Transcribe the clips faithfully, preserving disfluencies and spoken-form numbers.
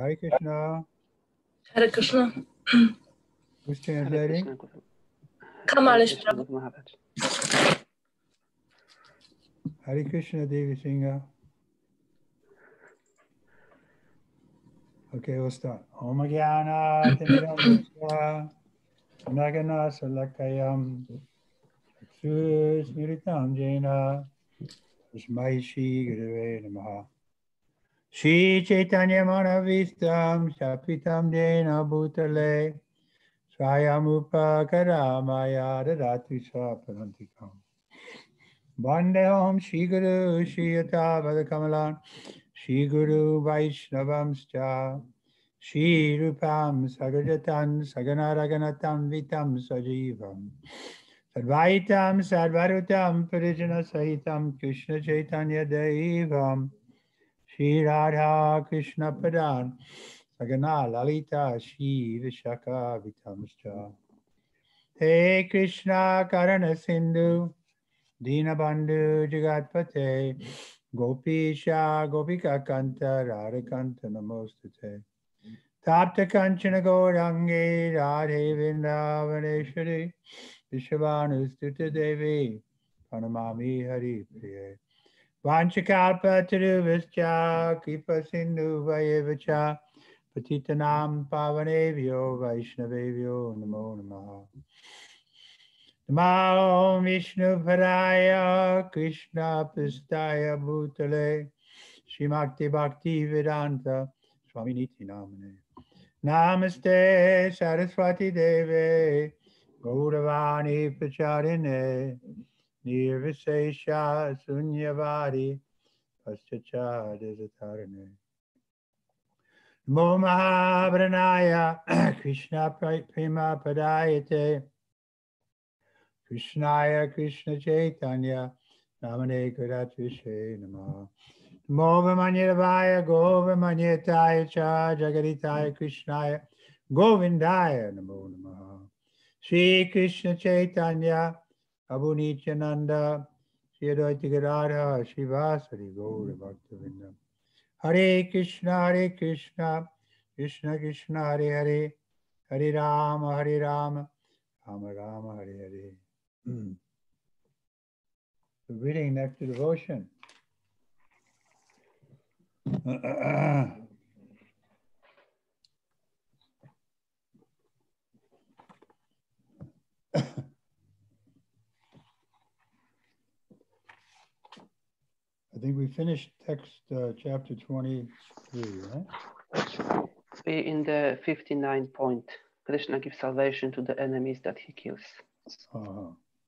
Hare Krishna. Hare Krishna. Who's translating? Kamalesh Prabhu. Hare Krishna, Devi Singha. Okay, we'll start. Om Jnana Timiram Nagana Salakayam Smiritam Jena Tasmai Shri Gurave Namaha. Shri Chaitanya Manavistam Shapitam Jena Bhutale Swayamupa Karamaya Dadati Swaparantikam Vandeham Shri Guru Shri Yata Vadakamalan Shri Guru Vaishnavamscha Shri Rupam Sagajatan Saganaraganatam Vitam Sajivam Sadvaitam Sadvarutam Parijana Sahitam Krishna Chaitanya Devam Shri Radha Krishna Padan Sagana Lalita Shri Vishaka Vitamscha He Krishna Karana Sindhu Dinabandhu Jagatpate Gopisha Gopika Kanta Radhakanta Namostate Tapta Kanchana Gaurangi Radhe Vrindavaneshwari Vishvanustuta Devi Pranamami Hari Priye Vanchakalpa Tiruvascha Kripa Sindhu Vayevacha Patitanam Pavanevyo Vaishnavevyo Namo Namaha Namo Vishnu Padaya Krishna Pistaya Bhutale Srimakti Bhakti Vedanta Swami Niti Namane Namaste Saraswati Deve Gauravani Pacharine Nirvisesha Sunyavari Paschacha Desatarane Namo Mahabharanaya Krishna Prema Padayate Krishnaya Krishna Chaitanya Namane Karatvishe Namaha Namo Manyavaya Govamanyataya Cha Jagaditaya Krishnaya Govindaya Namo Namaha Shri Krishna Chaitanya Prabhu Nityananda Shri Advaita Gadadhara Srivasari Gaura Bhaktivinoda Hare Krishna Hare Krishna Krishna Krishna Hare Hare Hare Rama Hare Rama Rama Rama Hare Hare. Mm. The reading next to devotion. I think we finished text uh, chapter twenty-three, right? We in the fifty-nine point. Krishna gives salvation to the enemies that he kills. Uh-huh.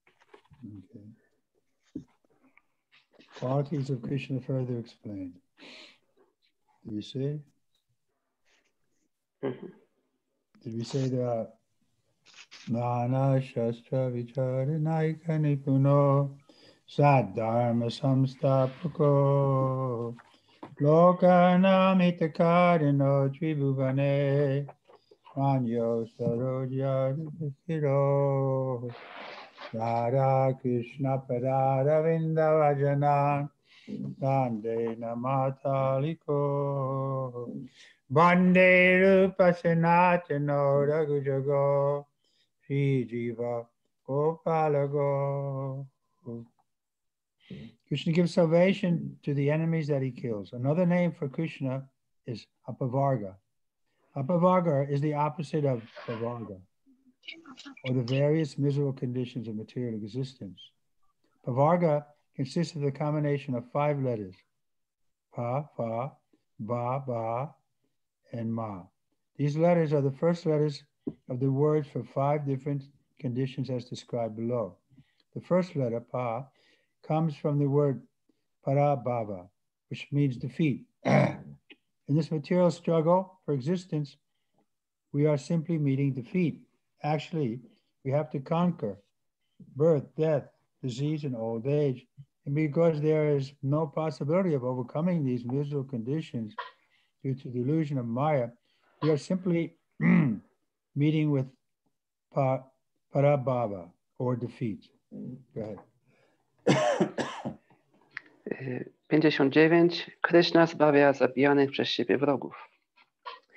Okay. Qualities of Krishna further explained. Did we say? Mm-hmm. Did we say that Nana Shastra Vicharanaika Nipuno Sadharma Samstapako Lokanam Hitakarino Tribhuvane Manyo Sarojya Hiro Radha Krishna Parada Vindavajanan Dande Namataliko Bande Rupa Sanatano Raghujago Sri Jiva Gopalago. Krishna gives salvation to the enemies that he kills. Another name for Krishna is Apavarga. Apavarga is the opposite of Pavarga, or the various miserable conditions of material existence. Pavarga consists of the combination of five letters, Pa, Fa, Ba, Ba, and Ma. These letters are the first letters of the words for five different conditions as described below. The first letter, Pa, comes from the word Parabhava, which means defeat. In this material struggle for existence, we are simply meeting defeat. Actually, we have to conquer birth, death, disease, and old age. And because there is no possibility of overcoming these miserable conditions due to the illusion of Maya, we are simply meeting with pa, Parabhava, or defeat. Go ahead. pięćdziesiąt dziewięć. Krishna zbawia zabijanych przez siebie wrogów.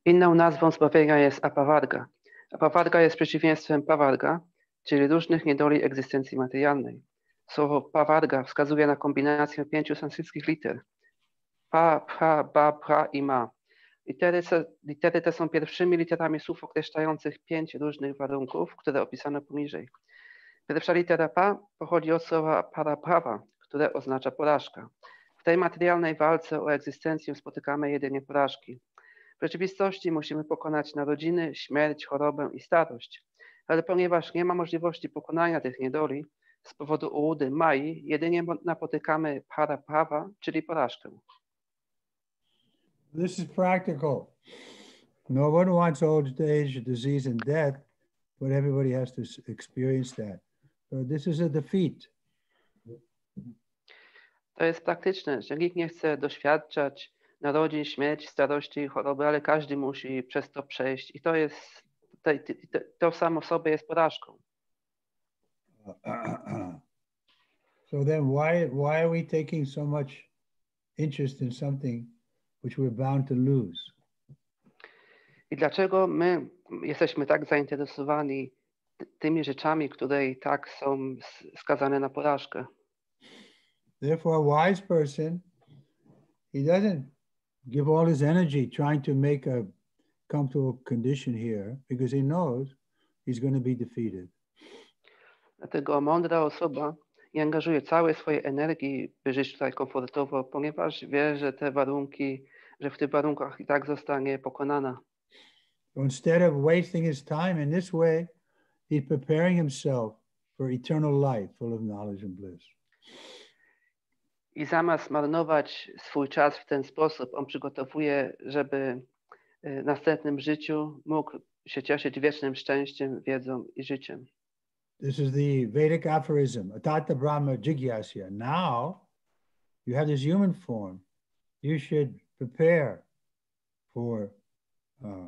Inną nazwą zbawienia jest apavarga. Apavarga jest przeciwieństwem pavarga, czyli różnych niedoli egzystencji materialnej. Słowo pavarga wskazuje na kombinację pięciu sanskryckich liter. Pa, pra, ba, pra i ma. Litery, litery te są pierwszymi literami słów określających pięć różnych warunków, które opisano poniżej. Pierwsza litera pa pochodzi od słowa paraprawa, które oznacza porażka. W tej materialnej walce o egzystencję spotykamy jedynie porażki. W rzeczywistości musimy pokonać narodziny, śmierć, chorobę i starość. Ale ponieważ nie ma możliwości pokonania tych niedoli, z powodu ułudy Mai jedynie napotykamy paraprawa, czyli porażkę. This is practical. No one wants old age, disease, and death, but everybody has to experience that. So this is a defeat. To jest praktyczne, że nikt nie chce doświadczać narodzin, śmierci, starości i choroby, ale każdy musi przez to przejść i to jest, to, to, to samo w sobie jest porażką. So then why, why are we taking so much interest in something which we're bound to lose? I dlaczego my jesteśmy tak zainteresowani tymi rzeczami, które i tak są skazane na porażkę? Therefore, a wise person, he doesn't give all his energy trying to make a comfortable condition here because he knows he's going to be defeated. Dlatego mądra osoba nie angażuje całej swojej energii, by żyć tutaj komfortowo, ponieważ wie, że te warunki, że w tych warunkach i tak zostanie pokonana. So instead of wasting his time in this way, he's preparing himself for eternal life full of knowledge and bliss. I zamiast marnować swój czas w ten sposób, on przygotowuje, żeby w następnym życiu mógł się cieszyć wiecznym szczęściem, wiedzą i życiem. This is the Vedic aphorism, Atata Brahma Jigyasya. Now you have this human form. You should prepare for, uh,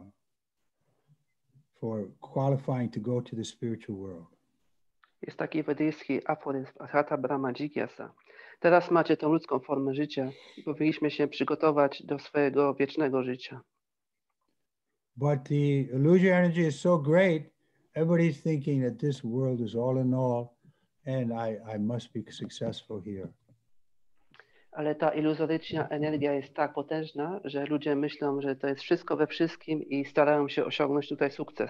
for qualifying to go to the spiritual world. Jest taki wedyjski aforyzm, Atata Brahma Jigyasa. Teraz macie tą ludzką formę życia i powinniśmy się przygotować do swojego wiecznego życia. But the illusory energy is so great, everybody's thinking that this world is all in all, and I, I must be successful here. Ale ta iluzoryczna energia jest tak potężna, że ludzie myślą, że to jest wszystko we wszystkim i starają się osiągnąć tutaj sukces.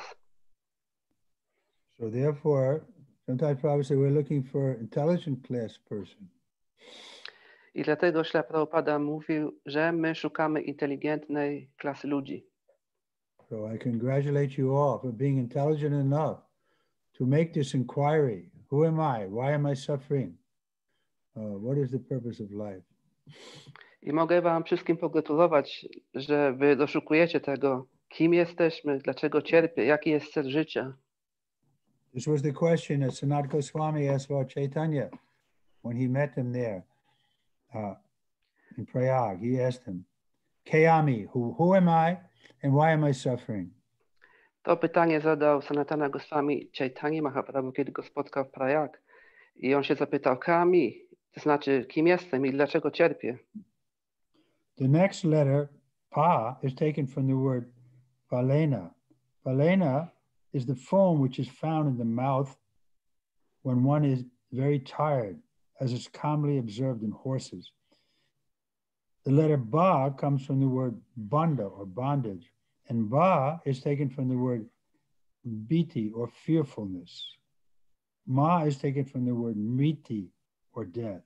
So therefore, sometimes Prabhupada said we're looking for intelligent class person. I dlatego Śrila Prabhupada mówił, że my szukamy inteligentnej klasy ludzi. So I congratulate you all for being intelligent enough to make this inquiry. Who am I? Why am I suffering? Uh, what is the purpose of life? I mogę wam wszystkim pogratulować, że wy doszukujecie tego, kim jesteśmy, dlaczego cierpię, jaki jest cel życia. This was the question that Sanat Goswami asked Lord Chaitanya when he met him there uh, in Prayag. He asked him, Kayami, who, who am I and why am I suffering? To pytanie zadał Sanatana Goswami Chaitanya Mahaprabhu, kiedy go spotkał w Prayag. I on się zapytał, Kami, to znaczy, kim jestem i dlaczego cierpię? The next letter, Pa, is taken from the word Palena. Palena is the foam which is found in the mouth when one is very tired, as is commonly observed in horses. The letter Ba comes from the word banda or bondage, and Ba is taken from the word biti or fearfulness. Ma is taken from the word mriti or death.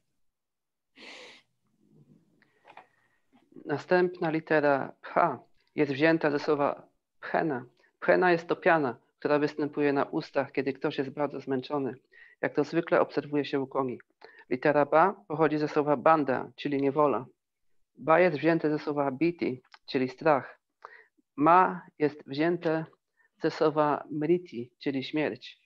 Następna litera Pha jest wzięta ze słowa phena. Phena jest to piana, która występuje na ustach, kiedy ktoś jest bardzo zmęczony, jak to zwykle obserwuje się u koni. Litera Ba pochodzi ze słowa banda, czyli niewola. Ba jest wzięte ze słowa biti, czyli strach. Ma jest wzięte ze słowa mriti, czyli śmierć.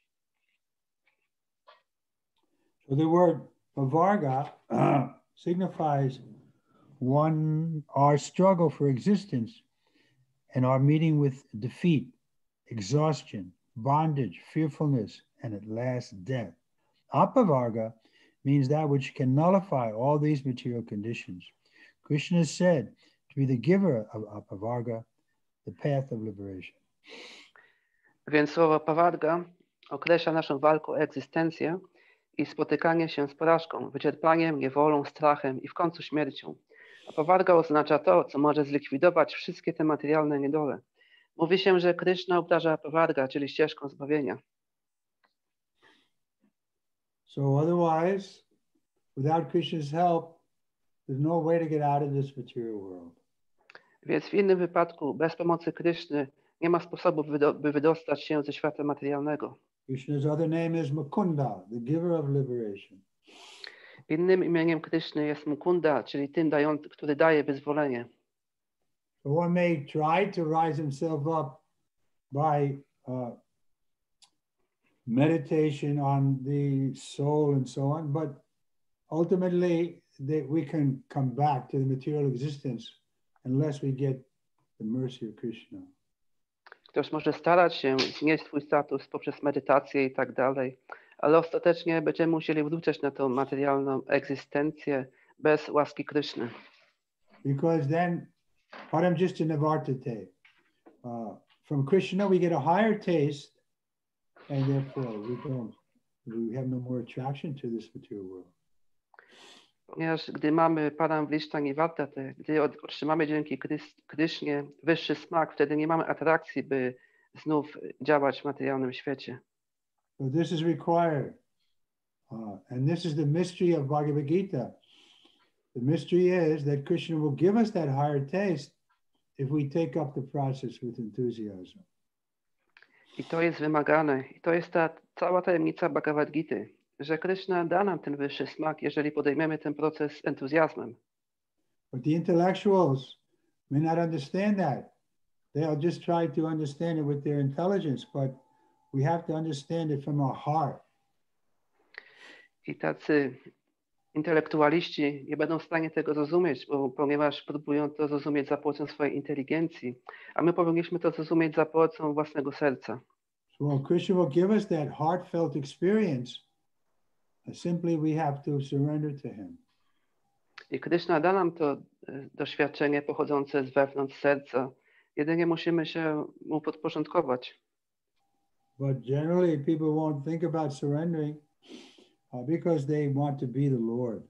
So the word Pavarga uh, signifies one, our struggle for existence and our meeting with defeat, exhaustion, bondage, fearfulness, and at last death. Apavarga means that which can nullify all these material conditions. Krishna is said to be the giver of Apavarga the path of liberation. Więc słowo pawarga określa naszą walkę o egzystencję i spotykanie się z porażką, wyczerpaniem, niewolą, strachem i w końcu śmiercią. A pawarga oznacza to, co może zlikwidować wszystkie te materialne niedole. Mówi się, że Kryszna obdarza pawarga, czyli ścieżką zbawienia. So otherwise, without Krishna's help, there's no way to get out of this material world. Więc w innym wypadku, bez pomocy Kryszny, nie ma sposobu, by wydostać się ze świata materialnego. Krishna's other name is Mukunda, the giver of liberation. Innym imieniem Kryszny jest Mukunda, czyli tym, dający, który daje wyzwolenie. So one may try to rise himself up by uh, meditation on the soul and so on, but ultimately that we can come back to the material existence unless we get the mercy of Krishna. Ktoś może starać się znieść swój status poprzez medytację i tak dalej, ale ostatecznie będziemy musieli wrócić na tą materialną egzystencję bez łaski Kryszny. Because then, paramjishta navartate. Uh, from Krishna we get a higher taste, and therefore we don't, we have no more attraction to this material world. Ponieważ gdy mamy paramjishta nivartate, gdy otrzymamy dzięki Krysznie wyższy smak, wtedy nie mamy atrakcji, by znów działać w materialnym świecie. So this is required. Uh, and this is the mystery of Bhagavad Gita. The mystery is that Krishna will give us that higher taste if we take up the process with enthusiasm. I to jest wymagane. I to jest ta cała tajemnica Bhagavad Gita, że Krishna da nam ten wyższy smak, jeżeli podejmiemy ten proces z entuzjazmem. But the intellectuals may not understand that. They'll just try to understand it with their intelligence, but we have to understand it from our heart. I tacy intelektualiści nie będą w stanie tego zrozumieć, bo, ponieważ próbują to zrozumieć za pomocą swojej inteligencji, a my powinniśmy to zrozumieć za pomocą własnego serca. So Krishna will give us that heartfelt experience. Simply we have to surrender to him. I Krishna da nam to doświadczenie pochodzące z wewnątrz serca. Jedynie musimy się mu podporządkować. But generally people won't think about surrendering uh, because they want to be the Lord.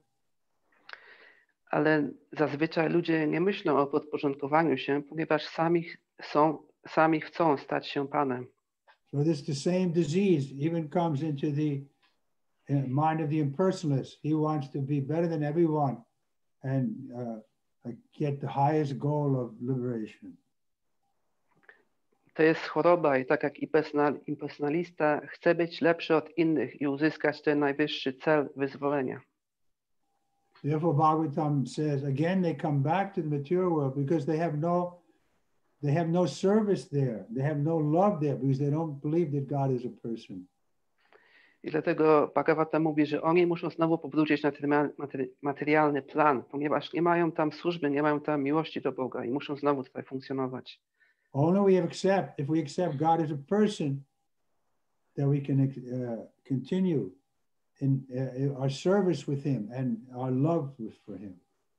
Ale zazwyczaj ludzie nie myślą o podporządkowaniu się, ponieważ sami są, sami chcą stać się Panem. So this the same disease even comes into the mind of the impersonalist. He wants to be better than everyone and uh, get the highest goal of liberation. To jest choroba i tak jak impersonalista chce być lepszy od innych i uzyskać ten najwyższy cel wyzwolenia. Therefore Bhagavatam says again they come back to the material world because they have no they have no service there. They have no love there because they don't believe that God is a person. I dlatego Bhagavata mówi, że oni muszą znowu powrócić na ten materialny plan, ponieważ nie mają tam służby, nie mają tam miłości do Boga i muszą znowu tutaj funkcjonować. Only we accept, if we accept God as a person, that we can uh, continue in uh, our service with him and our love for him.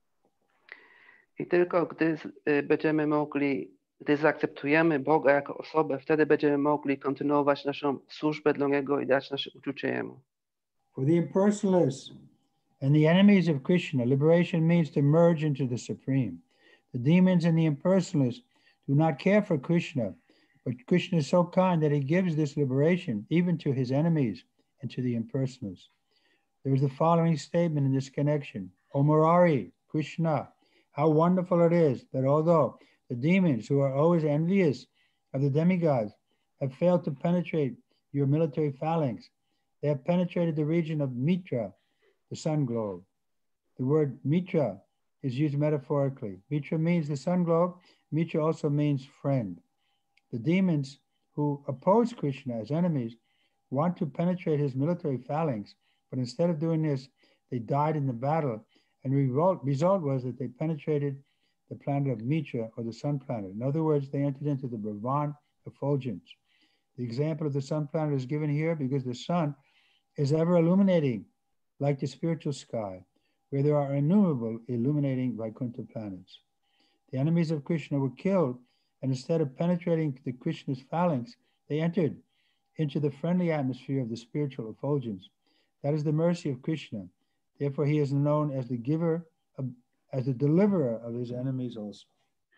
I tylko gdy będziemy mogli, gdy zaakceptujemy Boga jako osobę, wtedy będziemy mogli kontynuować naszą służbę dla Niego i dać nasze uczucie Jemu. For the impersonalists and the enemies of Krishna, liberation means to merge into the Supreme. The demons and the impersonalists do not care for Krishna, but Krishna is so kind that he gives this liberation even to his enemies and to the impersonalists. There is the following statement in this connection. O Murari, Krishna, how wonderful it is that although the demons who are always envious of the demigods have failed to penetrate your military phalanx, they have penetrated the region of Mitra, the sun globe. The word Mitra is used metaphorically. Mitra means the sun globe. Mitra also means friend. The demons who oppose Krishna as enemies want to penetrate his military phalanx, but instead of doing this, they died in the battle, and the result, result was that they penetrated the planet of Mitra, or the sun planet. In other words, they entered into the Brahman effulgence. The example of the sun planet is given here because the sun is ever illuminating like the spiritual sky, where there are innumerable illuminating Vaikuntha planets. The enemies of Krishna were killed and instead of penetrating the Krishna's phalanx, they entered into the friendly atmosphere of the spiritual effulgence. That is the mercy of Krishna. Therefore, he is known as the giver, of, as the deliverer of his enemies also.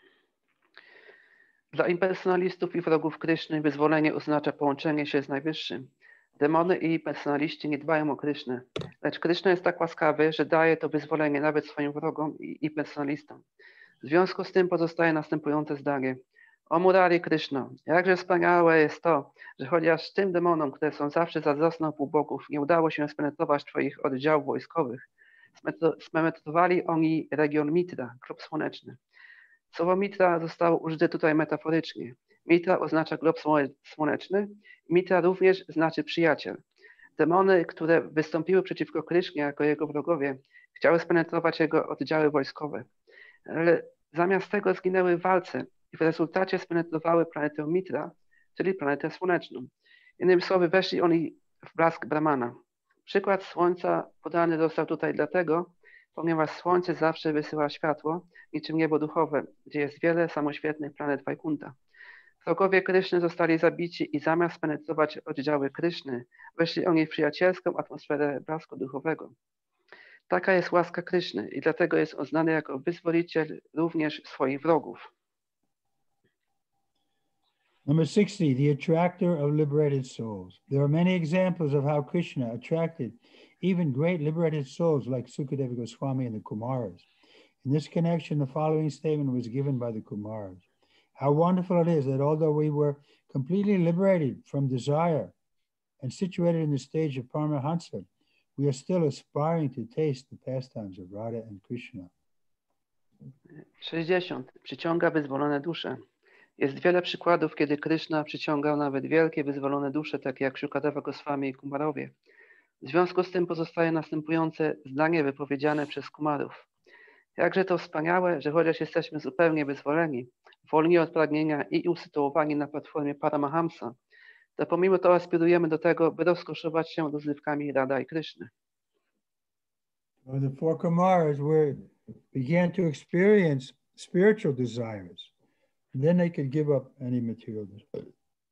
Dla impersonalistów i wrogów Kryszny wyzwolenie oznacza połączenie się z Najwyższym. Demony i personaliści nie dbają o Krysznę, lecz Kryszna jest tak łaskawy, że daje to wyzwolenie nawet swoim wrogom i, i personalistom. W związku z tym pozostaje następujące zdanie. O Murari Kryszno, jakże wspaniałe jest to, że chociaż tym demonom, które są zawsze zazdrosne o półbogów, nie udało się spenetrować twoich oddziałów wojskowych, spenetrowali oni region Mitra, glob słoneczny. Słowo Mitra zostało użyte tutaj metaforycznie. Mitra oznacza glob słoneczny, Mitra również znaczy przyjaciel. Demony, które wystąpiły przeciwko Krysznie jako jego wrogowie, chciały spenetrować jego oddziały wojskowe, ale zamiast tego zginęły w walce i w rezultacie spenetrowały planetę Mitra, czyli planetę słoneczną. Innymi słowy, weszli oni w blask Brahmana. Przykład słońca podany został tutaj dlatego, ponieważ słońce zawsze wysyła światło, niczym niebo duchowe, gdzie jest wiele samoświetnych planet Wajkunta. Wrogowie Kryszny zostali zabici i zamiast spenetrować oddziały Kryszny, weszli oni w przyjacielską atmosferę blasku duchowego. Taka jest łaska Kryszny i dlatego jest on znany jako wyzwoliciel również swoich wrogów. Number sixty, the attractor of liberated souls. There are many examples of how Krishna attracted even great liberated souls like Sukadeva Goswami and the Kumaras. In this connection, the following statement was given by the Kumaras. How wonderful it is that although we were completely liberated from desire and situated in the stage of Paramahansa, we are still aspiring to taste the pastimes of Radha and Krishna. sześćdziesiąt. Przyciąga wyzwolone dusze. Jest wiele przykładów, kiedy Kryszna przyciągał nawet wielkie wyzwolone dusze, takie jak Shukadeva Goswami i Kumarowie. W związku z tym pozostaje następujące zdanie wypowiedziane przez Kumarów. Jakże to wspaniałe, że chociaż jesteśmy zupełnie wyzwoleni, wolni od pragnienia i usytuowani na platformie Paramahamsa, to pomimo to aspirujemy do tego, by rozkoszować się rozrywkami Radha i Kryszny. The four Kumaras were, began to experience spiritual desires. Then they could give up any material desire.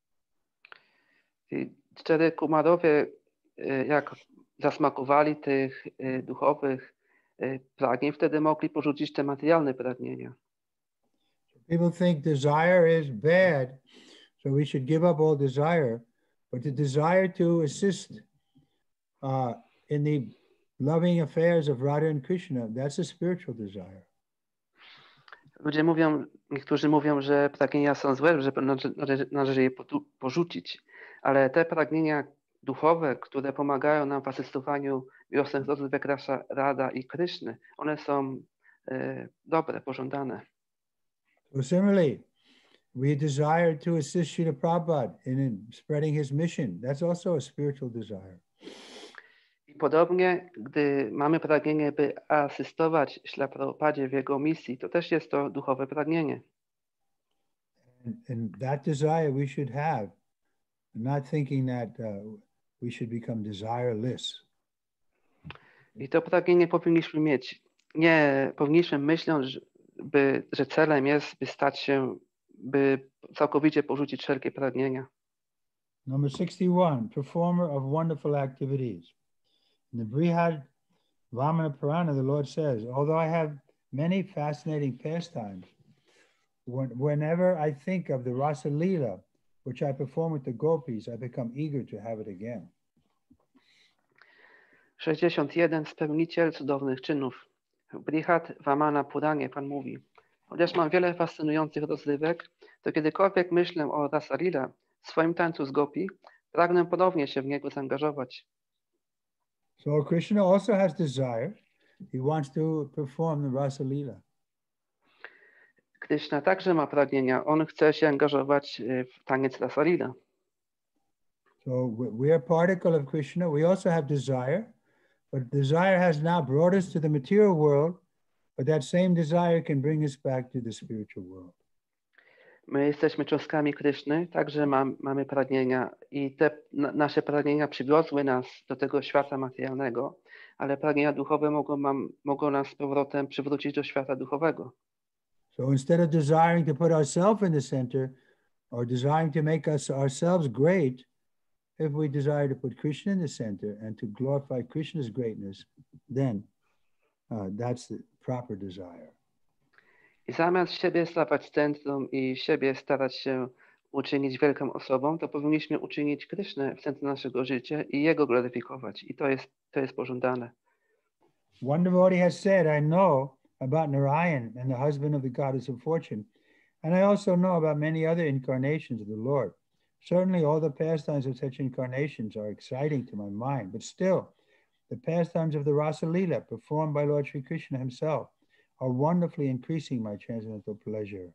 I cztery Kumarowie, jak zasmakowali tych duchowych pragnień, wtedy mogli porzucić te materialne pragnienia. People think desire is bad, so we should give up all desire. But the desire to assist uh, in the loving affairs of Radha and Krishna, that's a spiritual desire. Ludzie mówią, niektórzy mówią, że pragnienia są złe, że należy, należy je porzucić, ale te pragnienia duchowe, które pomagają nam w asystowaniu miłosnych rozrywek Rasza, Radha i Kryszny, one są e, dobre, pożądane. So similarly, we desire to assist Srila Prabhupada in, in spreading his mission. That's also a spiritual desire. I podobnie, gdy mamy pragnienie, by asystować Śrila Prabhupadzie w jego misji, to też jest to duchowe pragnienie. And, and that desire we should have, not thinking that uh, we should become desireless. I to pragnienie powinniśmy mieć. Nie powinniśmy myśleć, by, że celem jest, by stać się, by całkowicie porzucić wszelkie pragnienia. Number sixty-one, performer of wonderful activities. In the Brihad Vamana Purana, the Lord says, although I have many fascinating pastimes, when, whenever I think of the Rasa Leela, which I perform with the gopis, I become eager to have it again. sześćdziesiąt jeden. Spełniciel cudownych czynów. W Brihad Vamana Puranie Pan mówi, chociaż mam wiele fascynujących rozrywek, to kiedykolwiek myślę o Rasa Leela, w swoim tańcu z gopi, pragnę ponownie się w niego zaangażować. So Krishna also has desire. He wants to perform the Rasa Leela. Krishna także ma pragnienia. On chce się angażować w taniec Rasa Leela. So we are particle of Krishna. We also have desire, but desire has now brought us to the material world, but that same desire can bring us back to the spiritual world. My jesteśmy cząstkami Kryszny, także mam, mamy pragnienia i te na, nasze pragnienia przywiozły nas do tego świata materialnego, ale pragnienia duchowe mogą, mam, mogą nas z powrotem przywrócić do świata duchowego. So instead of desiring to put ourselves in the center or desiring to make us ourselves great, if we desire to put Krishna in the center and to glorify Krishna's greatness, then uh, that's the proper desire. I zamiast siebie stawać centrum i siebie starać się uczynić wielką osobą, to powinniśmy uczynić Krysznę w centrum naszego życia i Jego gloryfikować. I to jest, to jest pożądane. One devotee has said, I know about Narayan and the husband of the goddess of fortune, and I also know about many other incarnations of the Lord. Certainly all the pastimes of such incarnations are exciting to my mind, but still, the pastimes of the Rasa Lila performed by Lord Sri Krishna himself are wonderfully increasing my transcendental pleasure.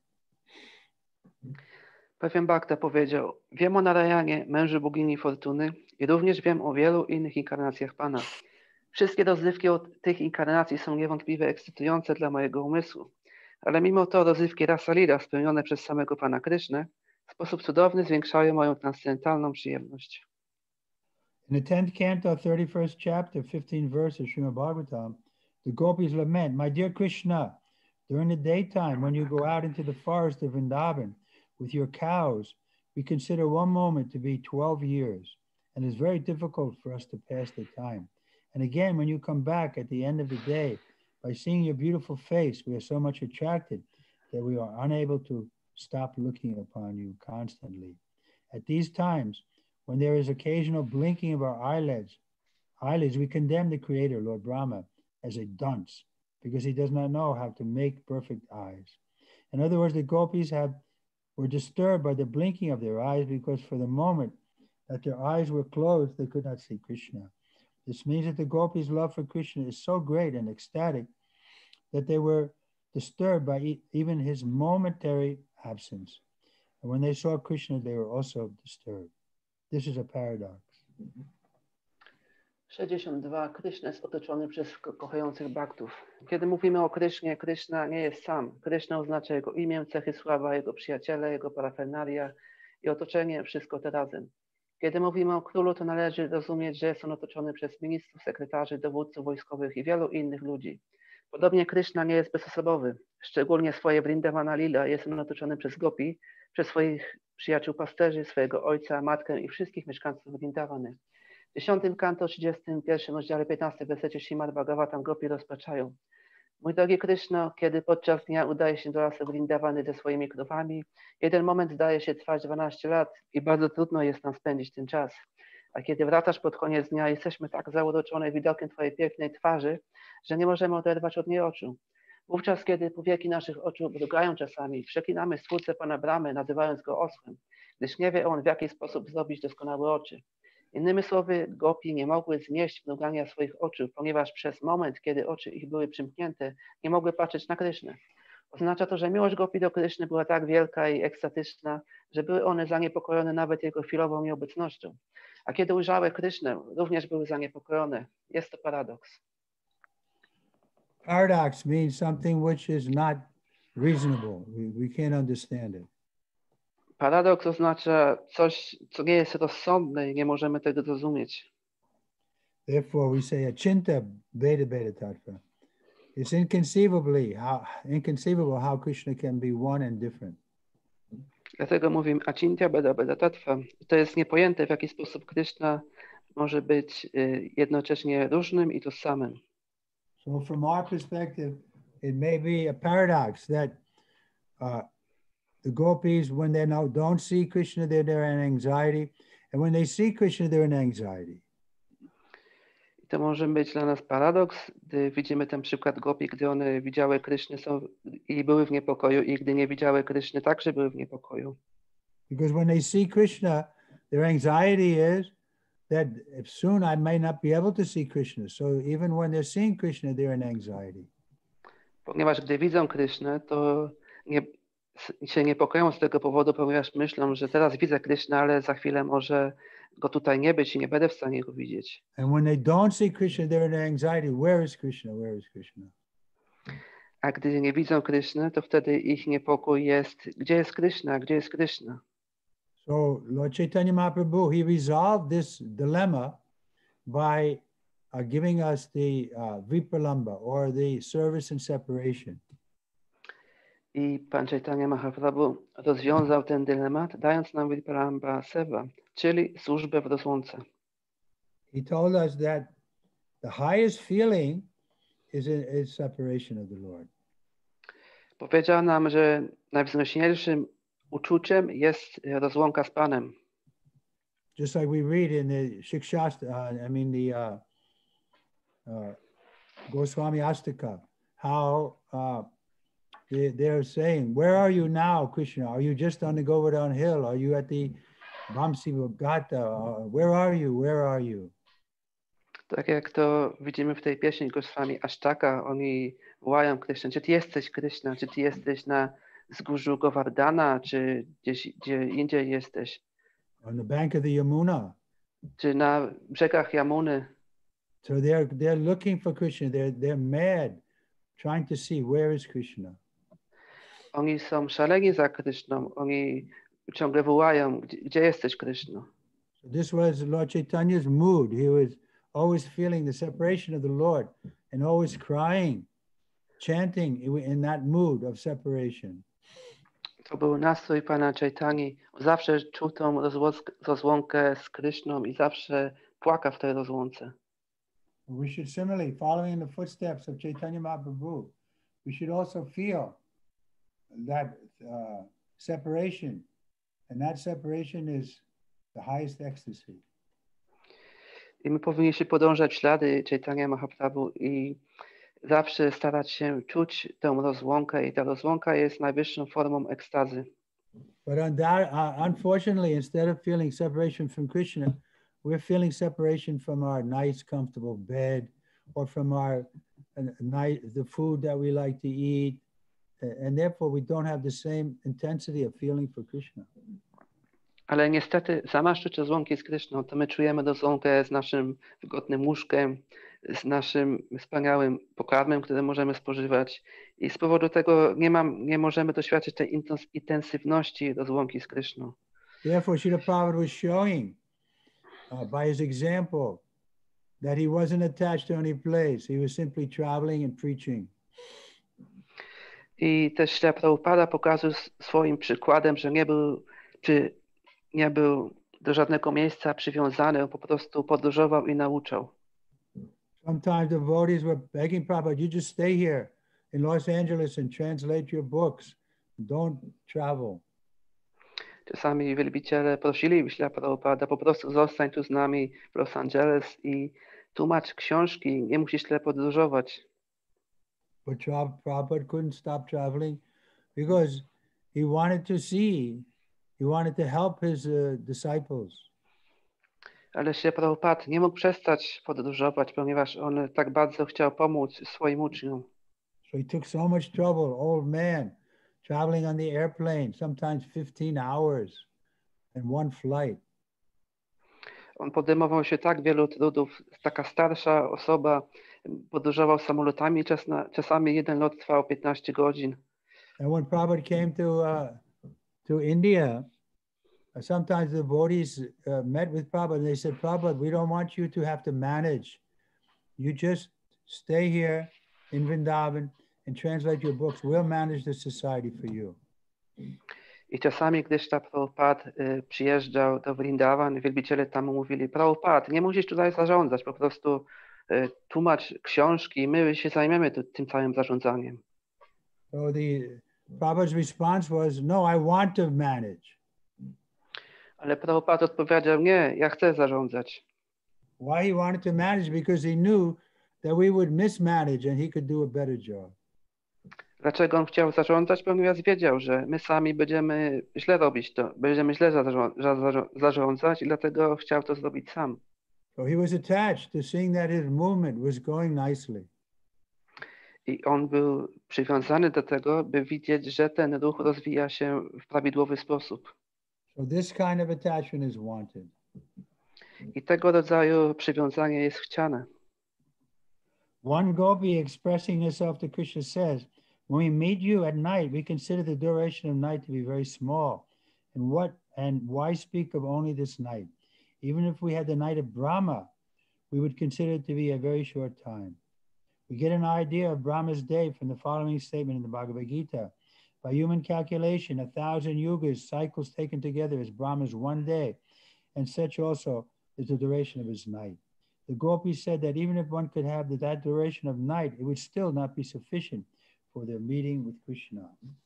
Pewien Bhakta powiedział, wiem o Narayanie, mężu bogini Fortuny i również wiem o wielu innych inkarnacjach Pana. Wszystkie rozrywki od tych inkarnacji są niewątpliwie ekscytujące dla mojego umysłu, ale mimo to rozrywki Rasa Lila spełnione przez samego Pana Krysznę w sposób cudowny zwiększają moją transcendentalną przyjemność. In the tenth canto, thirty-first chapter, fifteenth verse of Srimad Bhagavatam, the gopis lament, my dear Krishna, during the daytime when you go out into the forest of Vrindavan with your cows, we consider one moment to be twelve years, and it's very difficult for us to pass the time. And again, when you come back at the end of the day, by seeing your beautiful face, we are so much attracted that we are unable to stop looking upon you constantly. At these times, when there is occasional blinking of our eyelids, eyelids, we condemn the Creator, Lord Brahma, as a dunce, because he does not know how to make perfect eyes. In other words, the gopis have were disturbed by the blinking of their eyes because for the moment that their eyes were closed, they could not see Krishna. This means that the gopis' love for Krishna is so great and ecstatic that they were disturbed by e even his momentary absence. And when they saw Krishna, they were also disturbed. This is a paradox. sześćdziesiąt dwa. Kryszna jest otoczony przez ko kochających bhaktów. Kiedy mówimy o Krysznie, Kryszna nie jest sam. Kryszna oznacza jego imię, cechy sława, jego przyjaciele, jego parafernalia i otoczenie, wszystko to razem. Kiedy mówimy o królu, to należy rozumieć, że jest on otoczony przez ministrów, sekretarzy, dowódców wojskowych i wielu innych ludzi. Podobnie Kryszna nie jest bezosobowy. Szczególnie swoje Vrindavana Lila jest on otoczony przez gopi, przez swoich przyjaciół pasterzy, swojego ojca, matkę i wszystkich mieszkańców Vrindavany. W dziesiątym kanto, trzydziestym pierwszym rozdziale, piętnastym wersecie Śrimad Bhagavatam gopi rozpaczają. Mój drogi Kryszno, kiedy podczas dnia udaje się do lasu Vrindavany ze swoimi krowami, jeden moment zdaje się trwać dwanaście lat i bardzo trudno jest nam spędzić ten czas. A kiedy wracasz pod koniec dnia, jesteśmy tak zauroczone widokiem twojej pięknej twarzy, że nie możemy oderwać od niej oczu. Wówczas, kiedy powieki naszych oczu mrugają czasami, przeklinamy Stwórcę Pana Brahmy, nazywając go osłem, gdyż nie wie on, w jaki sposób zrobić doskonałe oczy. Innymi słowy, gopi nie mogły znieść mrugania swoich oczu, ponieważ przez moment, kiedy oczy ich były przymknięte, nie mogły patrzeć na Krysznę. Oznacza to, że miłość gopi do Kryszny była tak wielka i ekstatyczna, że były one zaniepokojone nawet jego chwilową nieobecnością. A kiedy ujrzały Krysznę, również były zaniepokojone. Jest to paradoks. Paradox means something which is not reasonable. We, we can't understand it. Paradoks oznacza coś, co nie jest rozsądne i nie możemy tego zrozumieć. Therefore, we say achinta beta beta tattva. It's inconceivably how inconceivable how Krishna can be one and different. Dlatego mówimy acintya beda beda tattva. To jest niepojęte, w jaki sposób Krishna może być jednocześnie różnym i tożsamym. So from our perspective, it may be a paradox that uh, the gopis, when they now don't see Krishna, they're, they're in anxiety. And when they see Krishna, they're in anxiety. I to może być dla nas paradoks, gdy widzimy ten przykład gopi, gdy one widziały Krishny są, i były w niepokoju, i gdy nie widziały Krishny, także były w niepokoju. Because when they see Krishna, their anxiety is that if soon I may not be able to see Krishna. So even when they're seeing Krishna, they're in anxiety. Ponieważ gdy widzą Krysznę, to nie, się niepokoją z tego powodu, ponieważ myślą, że teraz widzę Krysznę, ale za chwilę może go tutaj nie być i nie będę w stanie go widzieć. And when they don't see Krishna, they're in anxiety. Where is Krishna? Where is Krishna? A gdy nie widzą Krysznę, to wtedy ich niepokój jest, gdzie jest Krishna, gdzie jest Krishna? So Lord Chaitanya Mahaprabhu, he resolved this dilemma by uh, giving us the uh, Vipralamba, or the service and separation. I Pan Chaitanya Mahaprabhu rozwiązał ten dylemat, dając nam Vipralambha Seva, czyli służbę w rozłące. He told us that the highest feeling is, is separation of the Lord. Powiedział nam, że najwznośniejszym uczuciem jest rozłąka z Panem. Just like we read in the Shikshastra, uh, I mean the uh, uh, Goswami Astaka, how uh, they, they're saying, where are you now, Krishna? Are you just on the Govardhan hill? Are you at the Vamsi Gata? Uh, where are you? Where are you? Tak jak to widzimy w tej pieśni Goswami Ashtaka, oni wołają Kryszna, czy ty jesteś Kryszna, czy ty jesteś na wzgórzu Govardhana, czy gdzieś gdzie indziej jesteś? On the bank of the Yamuna. Czy na brzegach Yamuny? So they're they're looking for Krishna. They're they're mad, trying to see where is Krishna. Oni są szaleni za Kryszną, oni ciągle wołają, gdzie, gdzie jesteś Kryszno? So this was Lord Chaitanya's mood. He was always feeling the separation of the Lord and always crying, chanting in that mood of separation. To był nastrój Pana Chaitani. Zawsze czuł tą rozłąkę z Kryszną i zawsze płakał w tej rozłące. We should similarly, following in the footsteps of Chaitanya Mahaprabhu, we should also feel that uh, separation, and that separation is the highest ecstasy. I my powinniśmy podążać w ślady Chaitanya Mahaprabhu i zawsze starać się czuć tę rozłąkę i ta rozłąka jest najwyższą formą ekstazy. But on that, uh, unfortunately, instead of feeling separation from Krishna, we're feeling separation from our nice, comfortable bed, or from our uh, night, the food that we like to eat, and therefore we don't have the same intensity of feeling for Krishna. Ale niestety zamiast czuć rozłąki z Kryszną, to my czujemy rozłąkę z naszym wygodnym łóżkiem, z naszym wspaniałym pokarmem, który możemy spożywać. I z powodu tego nie, mam, nie możemy doświadczyć tej intensywności rozłąki z Kryszną. Therefore, Srila Prabhupada was showing uh, by his example that he wasn't attached to any place. He was simply traveling and preaching. I też Srila Prabhupada pokazał swoim przykładem, że nie był, czy nie był do żadnego miejsca przywiązany, on po prostu podróżował i nauczał. Sometimes the devotees were begging Prabhupada, you just stay here in Los Angeles and translate your books. Don't travel. Czasami wielbiciele prosili Srila Prabhupada, po prostu zostań tu z nami w Los Angeles i tłumacz książki, nie musisz tyle podróżować. But Prabhupada couldn't stop traveling because he wanted to see, he wanted to help his uh, disciples. Ale Srila Prabhupada nie mógł przestać podróżować, ponieważ on tak bardzo chciał pomóc swoim uczniom. So he took so much trouble, old man, traveling on the airplane, sometimes fifteen hours in one flight. On podejmował się tak wielu trudów, taka starsza osoba podróżował samolotami, czas na, czasami jeden lot trwał piętnaście godzin. And when Prabhupada came to, uh, to India, uh, sometimes the devotees uh, met with Prabhupada and they said, Prabhupada, we don't want you to have to manage. You just stay here in Vrindavan and translate your books. We'll manage the society for you. I czasami, gdy Srila Prabhupada y, przyjeżdżał do Vrindavan, wielbiciele tam mówili, Prabhupada, nie musisz tutaj zarządzać, po prostu y, tłumacz książki, my się zajmiemy tu, tym całym zarządzaniem. So the Prabhupada's response was, no, I want to manage. Ale Prabhupada odpowiedział, nie, ja chcę zarządzać. Why he wanted to manage? Because he knew that we would mismanage and he could do a better job. Dlaczego on chciał zarządzać? Ponieważ wiedział, że my sami będziemy źle robić to, będziemy źle zarządzać i dlatego chciał to zrobić sam. So he was attached to seeing that his movement was going nicely. I on był przywiązany do tego, by widzieć, że ten ruch rozwija się w prawidłowy sposób. So this kind of attachment is wanted. I tego rodzaju przywiązanie jest chciane. One gopi expressing herself to Krishna says, when we meet you at night, we consider the duration of night to be very small. And what and why speak of only this night? Even if we had the night of Brahma, we would consider it to be a very short time. We get an idea of Brahma's day from the following statement in the Bhagavad Gita. By human calculation, a thousand yugas, cycles taken together as Brahma's one day, and such also is the duration of his night. The gopis said that even if one could have the, that duration of night, it would still not be sufficient for their meeting with Krishna.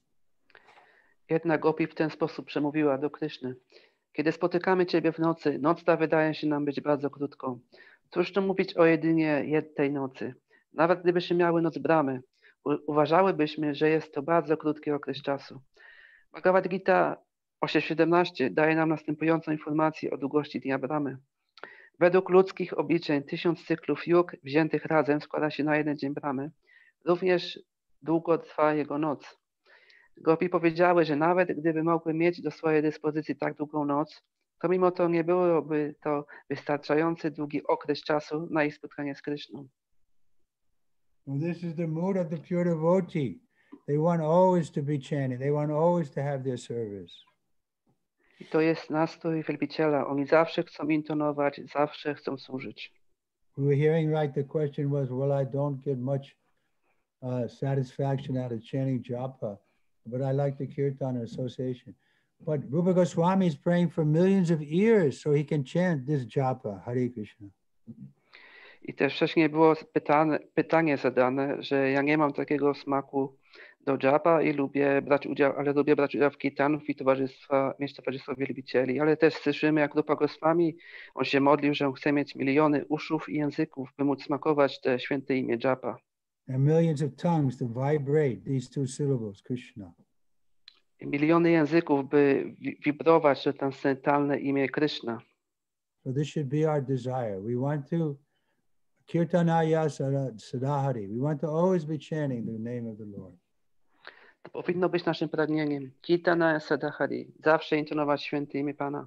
Jedna gopi w ten sposób przemówiła do Kryszny. Kiedy spotykamy Ciebie w nocy, noc ta wydaje się nam być bardzo krótką. Cóż tu mówić o jedynie jednej nocy? Nawet gdybyśmy miały noc Brahmy, uważałybyśmy, że jest to bardzo krótki okres czasu. Bhagavad Gita osiem siedemnaście daje nam następującą informację o długości dnia Brahmy. Według ludzkich obliczeń tysiąc cyklów yug wziętych razem składa się na jeden dzień Brahmy. Również długo trwa jego noc. Gopi powiedziały, że nawet gdyby mogły mieć do swojej dyspozycji tak długą noc, to mimo to nie byłoby to wystarczający długi okres czasu na ich spotkanie z Kryszną. Well, this is the mood of the pure devotee. They want always to be chanting. They want always to have their service. I to jest nastrój wielbiciela. Oni zawsze chcą intonować, zawsze chcą służyć. We were hearing, right, the question was, well, I don't get much uh, satisfaction out of chanting japa, but I like the Kirtan Association. But Rupa Goswami is praying for millions of ears so he can chant this japa, Hare Krishna. I też wcześniej było pytane, pytanie zadane, że ja nie mam takiego smaku do japa i lubię brać udział, ale lubię brać udział w kirtanów i towarzystwa, mieć towarzystwo wielbicieli. Ale też słyszymy, jak Rupa Goswami, on się modlił, że on chce mieć miliony uszów i języków, by móc smakować te święte imię japa. And millions of tongues to vibrate these two syllables, Krishna. I miliony języków, by wibrować to transcendentalne imię Krishna. So this should be our desire. We want to Kirtanaya Sadahari. We want to always be chanting the name of the Lord. To powinno być naszym pragnieniem. Kirtanaya Sadahari. Zawsze intonować święte imię Pana.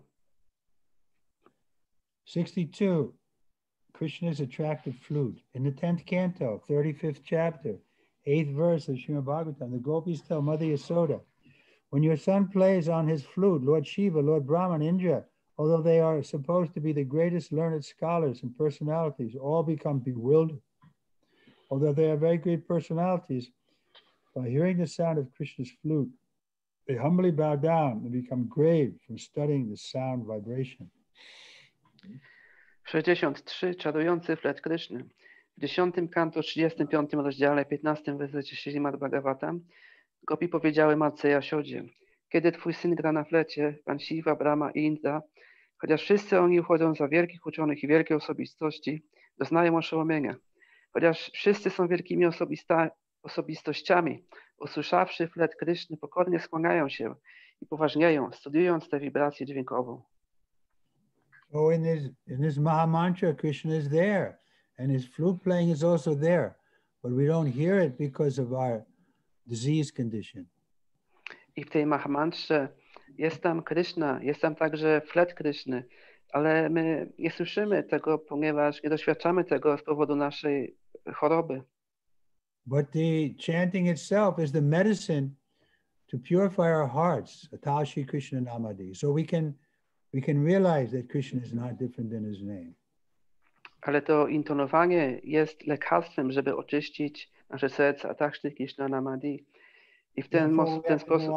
sixty-two. Krishna's attractive flute. In the tenth canto, thirty-fifth chapter, eighth verse of Srimad Bhagavatam, the gopis tell Mother Yasoda, when your son plays on his flute, Lord Shiva, Lord Brahma, and Indra, although they are supposed to be the greatest learned scholars and personalities, all become bewildered. Although they are very great personalities, by hearing the sound of Krishna's flute, they humbly bow down and become grave from studying the sound vibration. sześćdziesiąt trzy. Czarujący flet Kryszny. W dziesiątym kanto, trzydziestym piątym rozdziale, piętnastym wersecie Śrimad Bhagavatam, gopi powiedziały matce Jasiodzie, kiedy twój syn gra na flecie, pan Shiva, Brahma i Indra, chociaż wszyscy oni uchodzą za wielkich uczonych i wielkie osobistości, doznają oszołomienia. Chociaż wszyscy są wielkimi osobista, osobistościami, usłyszawszy flet Kryszny, pokornie skłaniają się i poważnieją, studiując tę wibrację dźwiękową. So in this, in this Mahamantra, Krishna is there, and his flute playing is also there, but we don't hear it because of our disease condition. I w tej Mahamantrze jest tam Kryszna, jest tam także flet Kryszny, ale my nie słyszymy tego, ponieważ nie doświadczamy tego z powodu naszej choroby. But the chanting itself is the medicine to purify our hearts, Atashi Krishna Namadi, so we can we can realize that Krishna is not different than his name. Ale to intonowanie jest lekarstwem, żeby oczyścić nasze serca, Atashi Krishna Namadi. I w ten, Therefore, w ten sposób...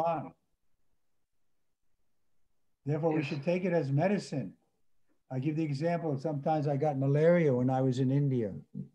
Therefore, we should take it as medicine. I give the example, sometimes I got malaria when I was in India.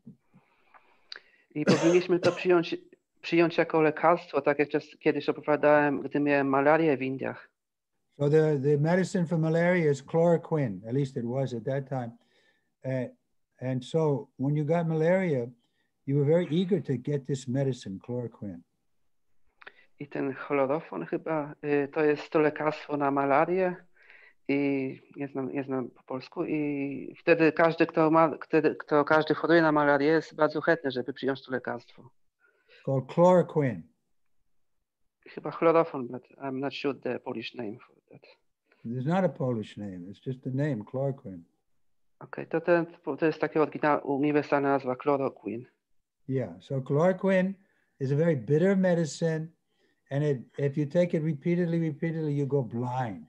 I powinniśmy to przyjąć, przyjąć jako lekarstwo, tak jak kiedyś opowiadałem, gdy miałem malarię w Indiach. So the, the medicine for malaria is chloroquine, at least it was at that time. Uh, and so when you got malaria, you were very eager to get this medicine, chloroquine. I ten chlorofon chyba, y, to jest to lekarstwo na malarię i nie znam, nie znam po polsku i wtedy każdy, kto ma, wtedy, kto każdy choruje na malarię, jest bardzo chętny, żeby przyjąć to lekarstwo. Called chloroquine. Chyba chlorofon, but I'm not sure the Polish name for that. There's not a Polish name, it's just the name, chloroquine. Okay, to, ten, to jest taka uniwersalna nazwa, chloroquine. Yeah, so chloroquine is a very bitter medicine, and it, if you take it repeatedly, repeatedly, you go blind.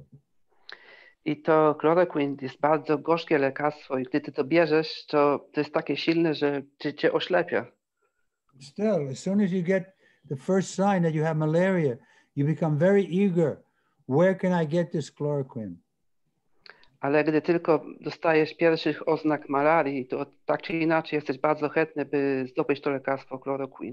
I to chloroquine jest bardzo gorzkie lekarstwo i gdy ty to bierzesz, to to jest takie silne, że cię, cię oślepia. Still, as soon as you get the first sign that you have malaria, you become very eager. Where can I get this chloroquine? Ale gdy tylko dostajesz pierwszych oznak malarii, to tak czy inaczej jesteś bardzo chętny, by zdobyć to lekarstwo chloroquine.